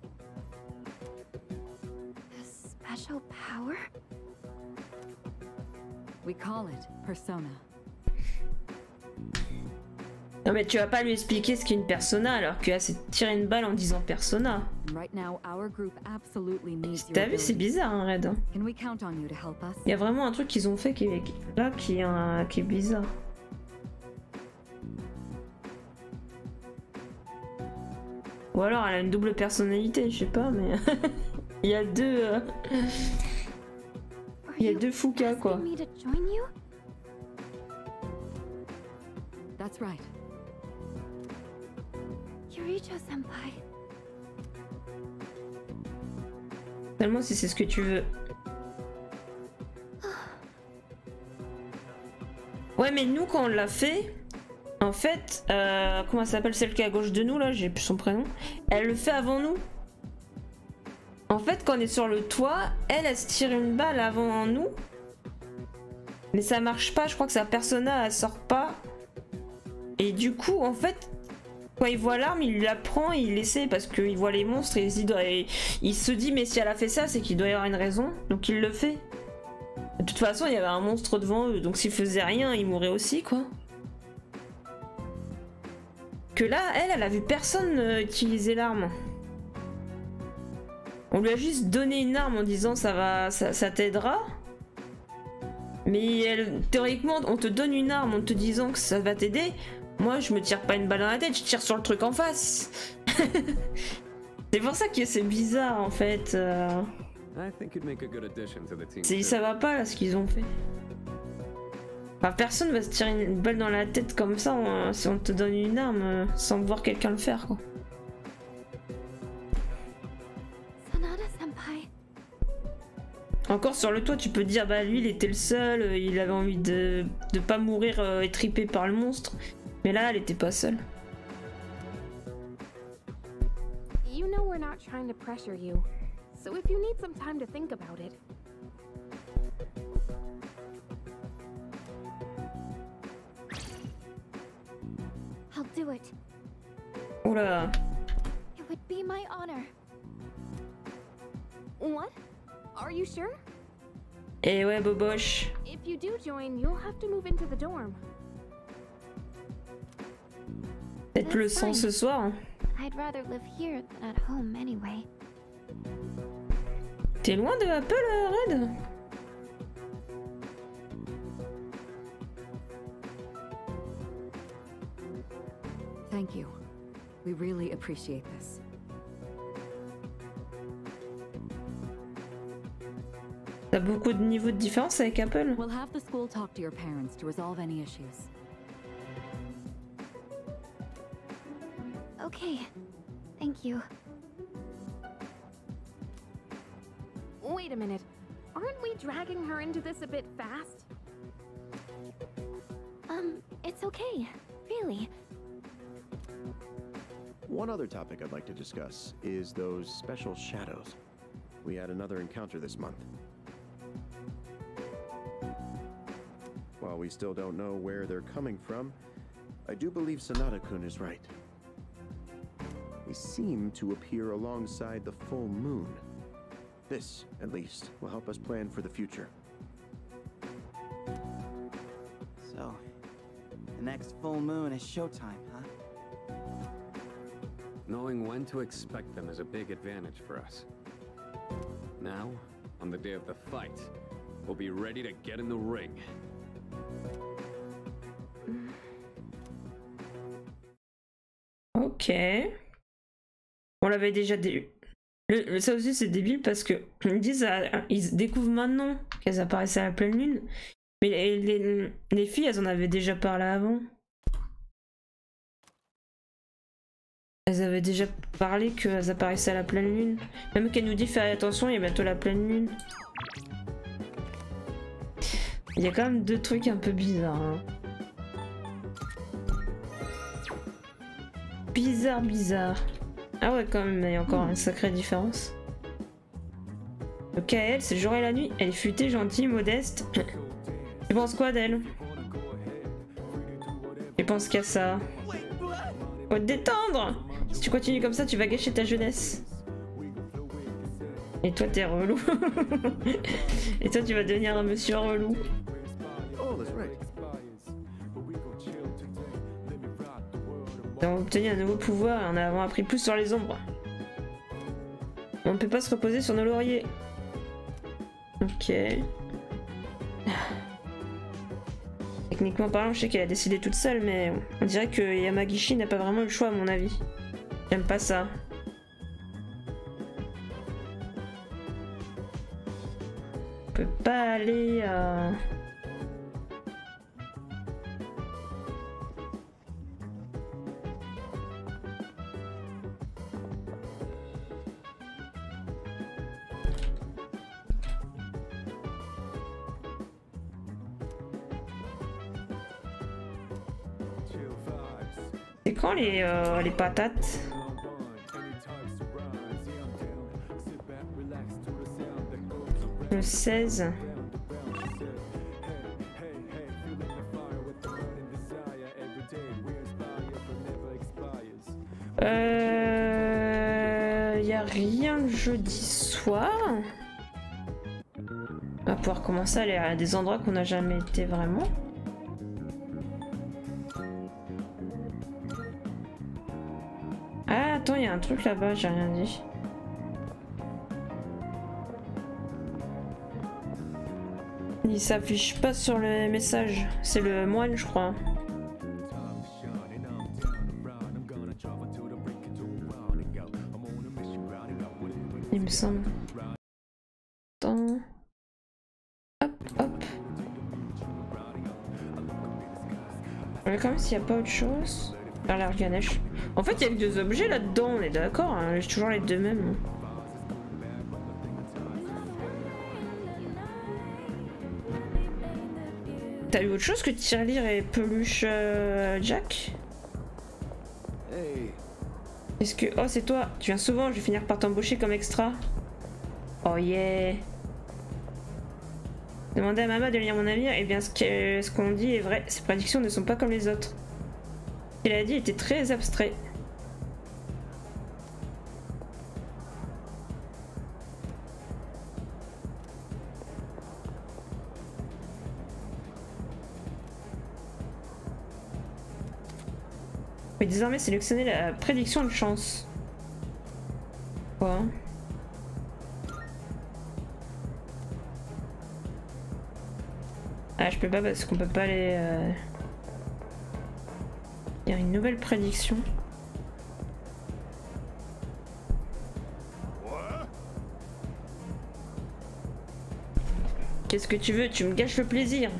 A special power? We call it Persona. Non mais tu vas pas lui expliquer ce qu'est une persona alors que c'est tirer une balle en disant persona. Right now, our group absolutely needs your T'as vu, c'est bizarre hein, Red. Can we count on you to help us? Il y a vraiment un truc qu'ils ont fait qui est bizarre. Ou alors elle a une double personnalité, je sais pas, mais il y a deux. Il y a deux Fuka quoi. Me to join you? That's right. Yuricho-senpai. Tellement si c'est ce que tu veux. Ouais mais nous quand on l'a fait, en fait, comment elle s'appelle celle qui est à gauche de nous là, j'ai plus son prénom, elle le fait avant nous. En fait quand on est sur le toit, elle se tire une balle avant nous. Mais ça marche pas, je crois que sa persona elle sort pas. Et du coup en fait, quand il voit l'arme, il la prend et il l'essaie parce qu'il voit les monstres et il se dit mais si elle a fait ça c'est qu'il doit y avoir une raison, donc il le fait. De toute façon il y avait un monstre devant eux, donc s'il faisait rien il mourrait aussi quoi. Que là elle a vu personne utiliser l'arme. On lui a juste donné une arme en disant ça t'aidera. Mais théoriquement on te donne une arme en te disant que ça va t'aider. Moi je me tire pas une balle dans la tête, je tire sur le truc en face. C'est pour ça que c'est bizarre en fait. Ça va pas là ce qu'ils ont fait. Enfin, personne va se tirer une balle dans la tête comme ça si on te donne une arme sans voir quelqu'un le faire quoi. Sanada-senpai. Encore sur le toit tu peux dire bah lui il était le seul, il avait envie de pas mourir étripé par le monstre. Mais là elle était pas seule. You know we're not trying to pressure you. So if you need some time to think about it. I'll do it. Oula. It would be my honor. What? Are you sure? Eh ouais boboche. If you do join, you'll have to move into the dorm. Peut-être le sang ce soir. Hein. I'd rather live here than at home anyway. T'es loin de Apple, Red? Thank you. We really appreciate this. T'as beaucoup de niveaux de différence avec Apple? We'll have the school talk to your parents to resolve any issues. Okay. Thank you. Wait a minute. Aren't we dragging her into this a bit fast? It's okay. Really. One other topic I'd like to discuss is those special shadows. We had another encounter this month. While we still don't know where they're coming from, I do believe Sanada-kun is right. They seem to appear alongside the full moon. This, at least, will help us plan for the future. So, the next full moon is showtime, huh? Knowing when to expect them is a big advantage for us. Now, on the day of the fight, we'll be ready to get in the ring. Ok. On l'avait déjà ça aussi c'est débile parce que ils découvrent maintenant qu'elles apparaissaient à la pleine lune. Mais les filles elles en avaient déjà parlé avant. Elles avaient déjà parlé qu'elles apparaissaient à la pleine lune. Même qu'elle nous dit faire attention, il y a bientôt la pleine lune. Il y a quand même deux trucs un peu bizarres. Hein. Bizarre. Ah ouais quand même, il y a encore une sacrée différence. Le Kael, c'est le jour et la nuit. Elle est futée, gentille, modeste. Tu penses quoi d'elle? Tu penses qu'à ça? Faut te détendre! Si tu continues comme ça, tu vas gâcher ta jeunesse. Et toi, t'es relou. Et toi, tu vas devenir un monsieur relou. Nous avons obtenu un nouveau pouvoir et en avons appris plus sur les ombres. On ne peut pas se reposer sur nos lauriers. Ok. Techniquement parlant, je sais qu'elle a décidé toute seule, mais on dirait que Yamagishi n'a pas vraiment eu le choix à mon avis. J'aime pas ça. On peut pas aller à... C'est quand les patates? Le 16. Y a rien le jeudi soir. On va pouvoir commencer à aller à des endroits qu'on n'a jamais été vraiment. Ah attends, il y a un truc là-bas, j'ai rien dit. Il s'affiche pas sur le message. C'est le moine, je crois. Il me semble. Attends. Hop, hop. Je regarde quand même s'il n'y a pas autre chose. Vers l'air Ganesh. En fait, il y a que deux objets là-dedans, on est d'accord, hein, j'ai toujours les deux mêmes. T'as eu autre chose que tirelire et peluche Jack? Est-ce que... Oh, c'est toi. Tu viens souvent, je vais finir par t'embaucher comme extra. Oh yeah. Demandez à Mama de lire mon avenir. Eh bien, ce qu'on dit est vrai. Ses prédictions ne sont pas comme les autres. Ce qu'il a dit était très abstrait. Vous pouvez désormais sélectionner la prédiction de chance. Quoi? Ah, je peux pas parce qu'on peut pas aller... Il y a une nouvelle prédiction. Qu'est-ce que tu veux? Tu me gâches le plaisir.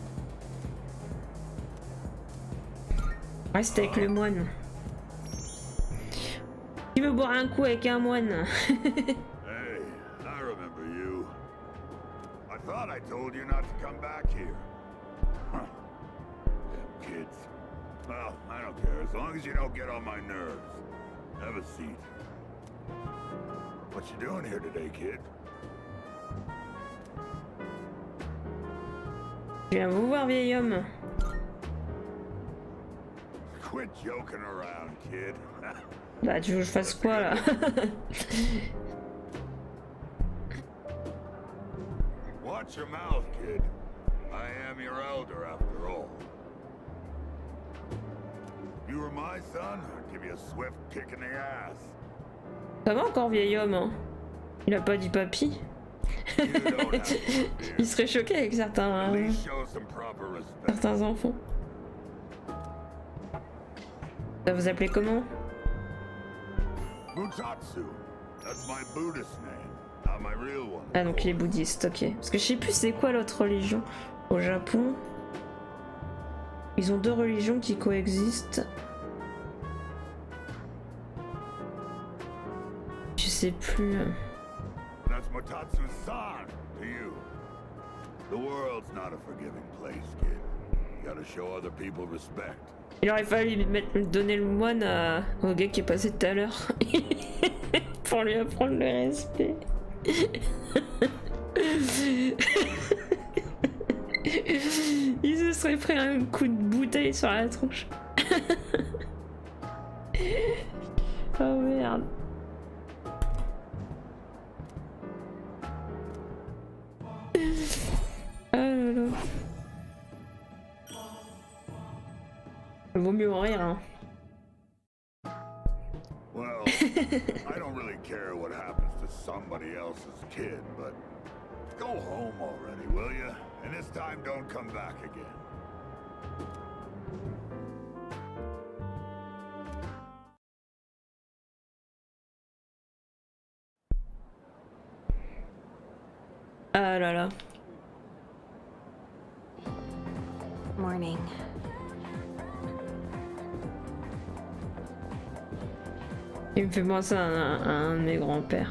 Reste avec le moine. Qui veut boire un coup avec un moine? Hey, I remember you. I thought I told you not to come back here. Huh. Damn kids. Well, I don't care as long as you don't get on my nerves. Have a seat. What you doing here today, kid? Je viens vous voir, vieil homme. Quit joking around, kid. Bah, tu veux que je fasse quoi là? Watch your mouth, kid. I am your elder after all. If you were my son, I'd give you a swift kick in the ass. Ça va encore, vieil homme, hein? Il a pas dit papy. Il serait choqué avec certains enfants. Ça vous appelez comment? Mutatsu. That's my Buddhist name, not my real one. Ah donc il est bouddhiste, ok. Parce que je sais plus c'est quoi l'autre religion. Au Japon, ils ont deux religions qui coexistent. Je sais plus. That's Mutatsu's son to you. The world's not a forgiving place, kid. You gotta show other people respect. Il aurait fallu donner le moine au gars qui est passé tout à l'heure. Pour lui apprendre le respect. Il se serait pris un coup de bouteille sur la tronche. Oh merde. Oh là là. Vaut mieux en rire, hein. Well, I don't really care what happens to somebody else's kid, but go home already, will you? And this time don't come back again. Ah là là. Morning. Il me fait penser à un de mes grands-pères.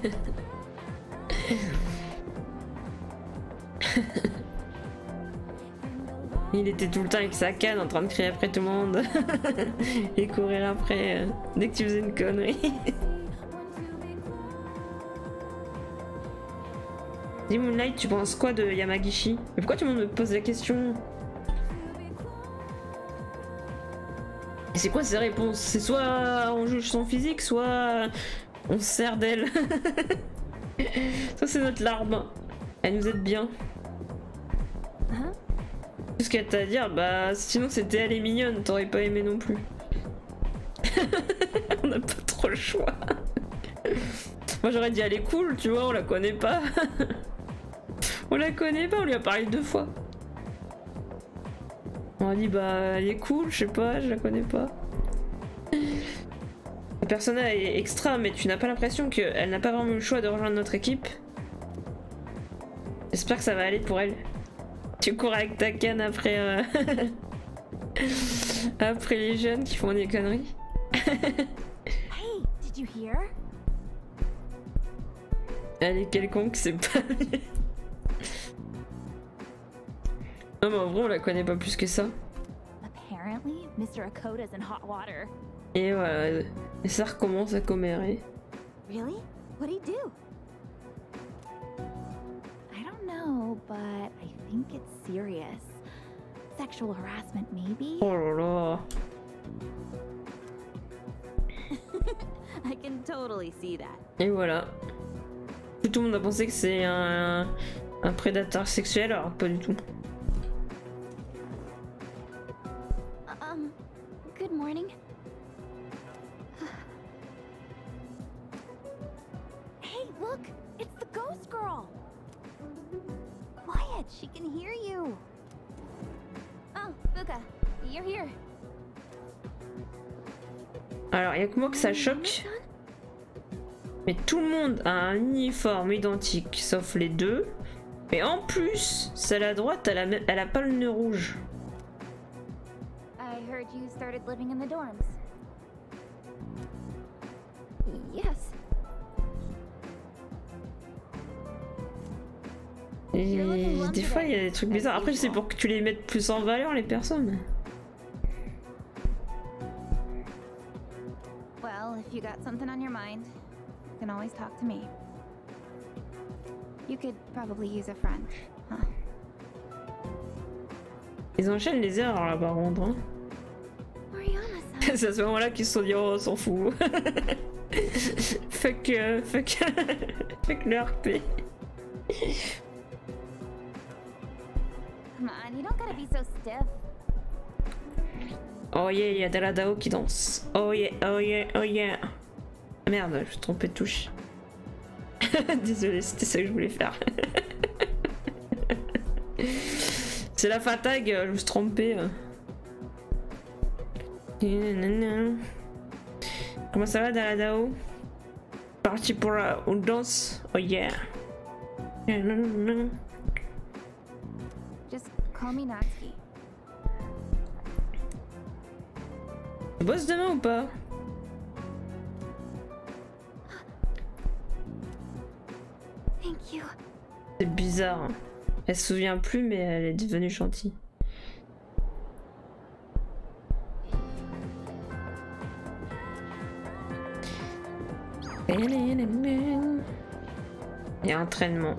Il était tout le temps avec sa canne en train de crier après tout le monde et courir après dès que tu faisais une connerie. Dis Moonlight, tu penses quoi de Yamagishi? Mais pourquoi tout le monde me pose la question? Et c'est quoi ces réponses? C'est soit on juge son physique, soit on se sert d'elle. Ça c'est notre larme. Elle nous aide bien. Tout ce qu'elle t'a à dire, bah sinon c'était elle est mignonne, t'aurais pas aimé non plus. On n'a pas trop le choix. Moi j'aurais dit elle est cool, tu vois, on la connaît pas. On la connaît pas, on lui a parlé 2 fois. On a dit bah elle est cool, je sais pas, je la connais pas. Le personnage est extra, mais tu n'as pas l'impression qu'elle n'a pas vraiment eu le choix de rejoindre notre équipe. J'espère que ça va aller pour elle. Tu cours avec ta canne après après les jeunes qui font des conneries. Hey, did you hear? Elle est quelconque, c'est pas bien. Non mais en vrai on la connaît pas plus que ça. Apparently, Mr. Akoda's in hot water. Et voilà, et ça recommence à commérer. Really? What'd he do? I don't know, but I think it's serious. Sexual harassment, maybe? Oh là là. I can totally see that. Et voilà. Tout le monde a pensé que c'est un prédateur sexuel, alors pas du tout. Good morning. Hey, look! It's the ghost girl! Quiet, she can hear you. Oh, Fuka, you're here. Alors, il y a que moi que ça choque. Mais tout le monde a un uniforme identique, sauf les deux. Et en plus, celle à droite, elle a pas le nœud rouge. I heard you started living in the dorms. Yes. Et des fois, il y a des trucs bizarres. Après, c'est pour que tu les mettes plus en valeur, les personnes. Well, if you got something on your mind, you can always talk to me. You could probably use a friend, huh? Ils enchaînent les erreurs là par contre. Hein. C'est à ce moment-là qu'ils se sont dit oh on s'en fout. fuck le RP. Come on, you don't gotta be so stiff. Oh yeah, il y a de la Dao qui danse. Oh yeah, oh yeah, oh yeah. Ah, merde, je me suis trompé de touche. Désolé, c'était ça que je voulais faire. C'est la fatigue, je me suis trompé. Comment ça va, Daladao? Parti pour une danse? Oh yeah. Just call me Natsuki. Tu bosses demain ou pas? Thank you. C'est bizarre. Hein. Elle se souvient plus, mais elle est devenue gentille. Et entraînement.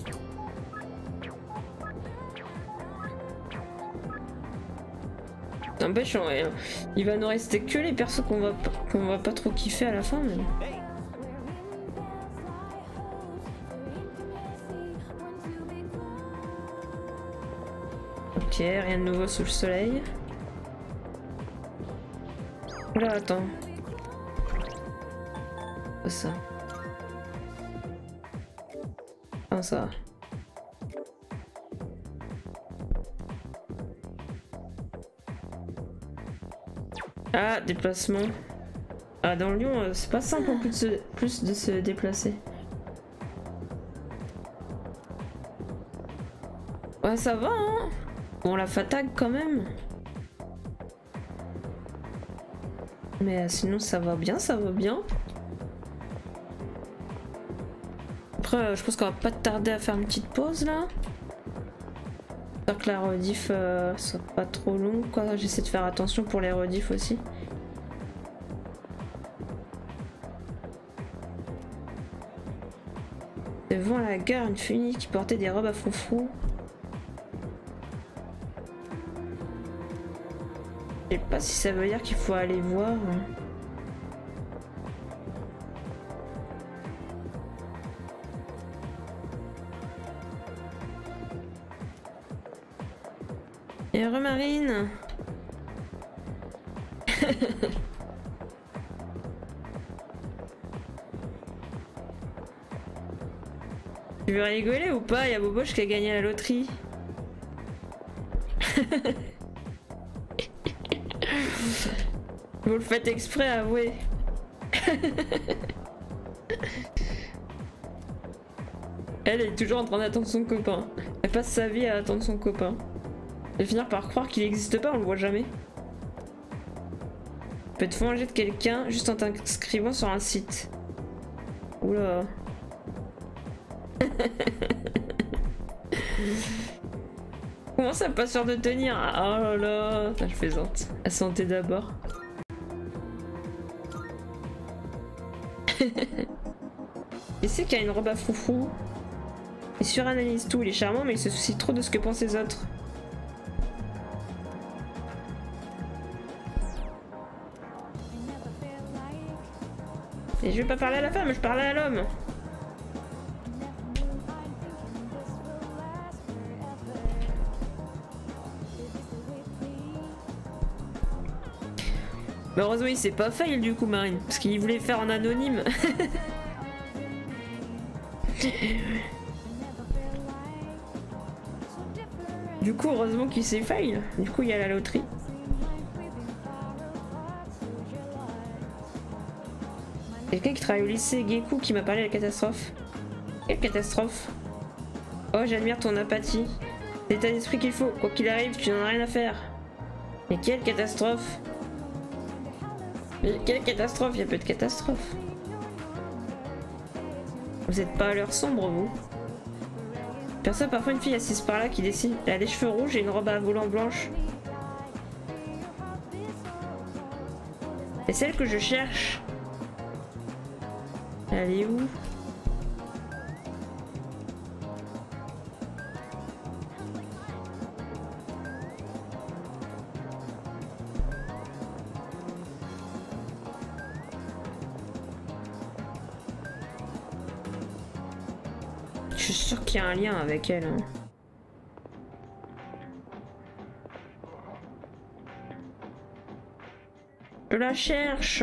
N'empêche, il va nous rester que les persos qu'on va pas trop kiffer à la fin. Mais... Ok, rien de nouveau sous le soleil. Oula, attends. Pas ça. Ah, ça. Ah, déplacement. Ah, dans Lyon, c'est pas simple en plus de se déplacer. Ouais, ça va, hein. Bon, la fatigue quand même. Mais sinon, ça va bien, ça va bien. Après, je pense qu'on va pas tarder à faire une petite pause là. J'espère que la rediff soit pas trop longue, quoi. J'essaie de faire attention pour les rediffs aussi. Devant la gare, une fille qui portait des robes à froufrou. Je sais pas si ça veut dire qu'il faut aller voir. Et Remarine. Tu veux rigoler ou pas? Il y a Boboche qui a gagné la loterie. Vous le faites exprès, avouez. Elle est toujours en train d'attendre son copain. Elle passe sa vie à attendre son copain. Elle va finir par croire qu'il n'existe pas, on le voit jamais. Tu peux te venger de quelqu'un juste en t'inscrivant sur un site. Oula. Comment ça, pas sûr de tenir? Oh là là. Je plaisante. La santé d'abord. Et c'est qu'il y a une robe à froufrou. Il suranalyse tout, il est charmant mais il se soucie trop de ce que pensent les autres. Et je vais pas parler à la femme, je parle à l'homme. Mais heureusement il s'est pas fail du coup Marine, parce qu'il voulait faire en anonyme. Du coup heureusement qu'il s'est fail, du coup il y a la loterie. Quelqu'un qui travaille au lycée Geku qui m'a parlé de la catastrophe. Quelle catastrophe? Oh j'admire ton apathie. C'est l'état d'esprit qu'il faut, quoi qu'il arrive tu n'en as rien à faire. Mais quelle catastrophe? Mais quelle catastrophe? Il y a peu de catastrophes. Vous êtes pas à l'heure sombre vous? Perçois parfois une fille assise par là qui dessine. Elle a des cheveux rouges et une robe à volants blanche. C'est celle que je cherche. Elle est où? Je suis sûre qu'il y a un lien avec elle. Hein. Je la cherche.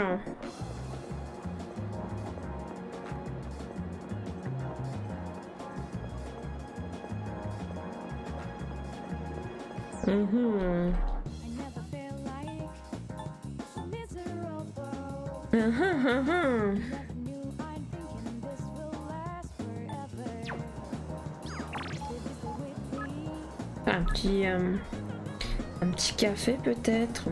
Un petit café peut-être.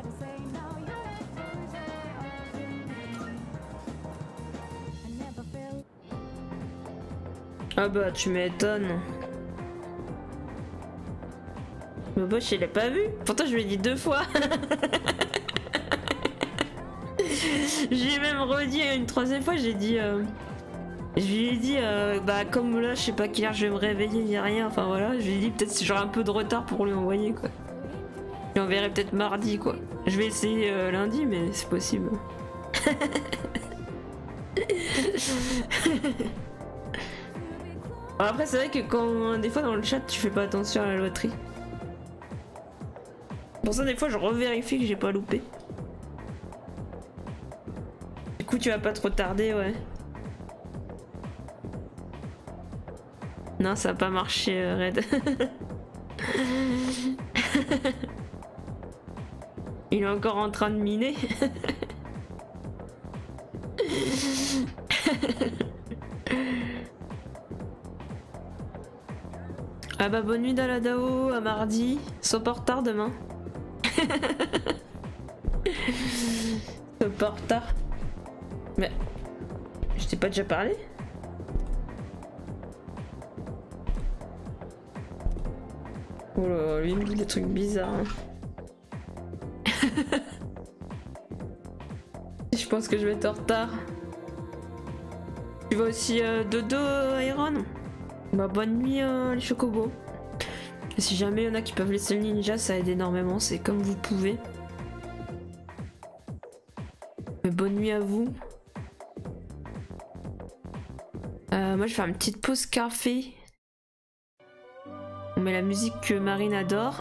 Ah bah tu m'étonnes. Le boss il l'a pas vu. Pourtant je lui ai dit 2 fois. J'ai même redit une 3e fois, j'ai dit Je lui ai dit, bah comme là je sais pas quelle heure je vais me réveiller ni rien, enfin voilà, je lui ai dit peut-être si j'aurai un peu de retard pour lui envoyer quoi. Je l'enverrai peut-être mardi quoi. Je vais essayer lundi mais c'est possible. Bon, après c'est vrai que quand des fois dans le chat tu fais pas attention à la loterie. Pour ça des fois je revérifie que j'ai pas loupé. Du coup tu vas pas trop tarder ouais. Non ça a pas marché Red. Il est encore en train de miner. Ah bah bonne nuit Daladao, à mardi, sois pas en retard demain. Sois pas en retard. Mais je t'ai pas déjà parlé? Oh là, lui il me dit des trucs bizarres. Hein. Je pense que je vais être en retard. Tu vas aussi dodo Iron? Bah bonne nuit les chocobos. Et si jamais il y en a qui peuvent laisser le ninja, ça aide énormément, c'est comme vous pouvez. Mais bonne nuit à vous. Moi je vais faire une petite pause café. On met la musique que Marine adore.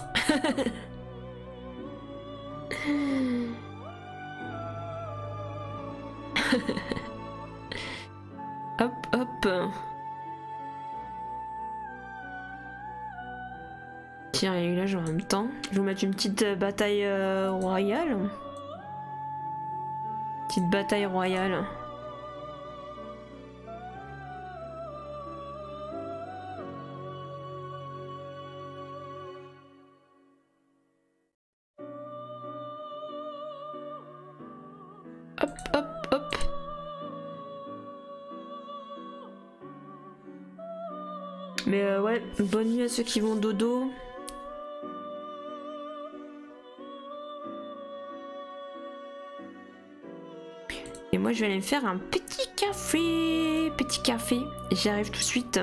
Hop hop. Tiens, et là j'ai en même temps. Je vais vous mettre une petite bataille royale. Petite bataille royale. Hop, hop, hop. Mais ouais, bonne nuit à ceux qui vont dodo. Et moi je vais aller me faire un petit café. Petit café. J'arrive tout de suite.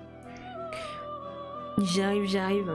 J'arrive.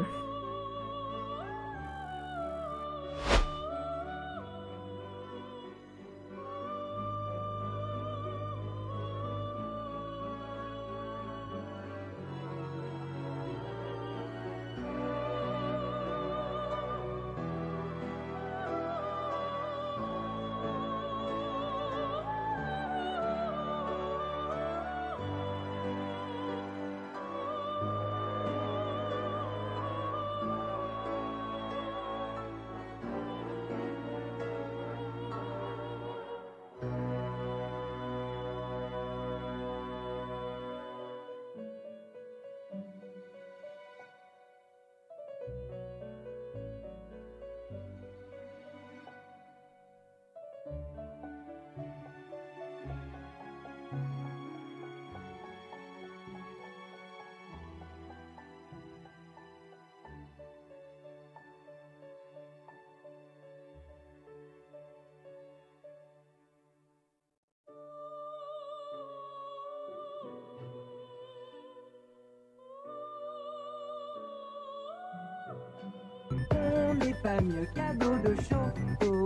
On n'est pas mieux cadeau de chocolat.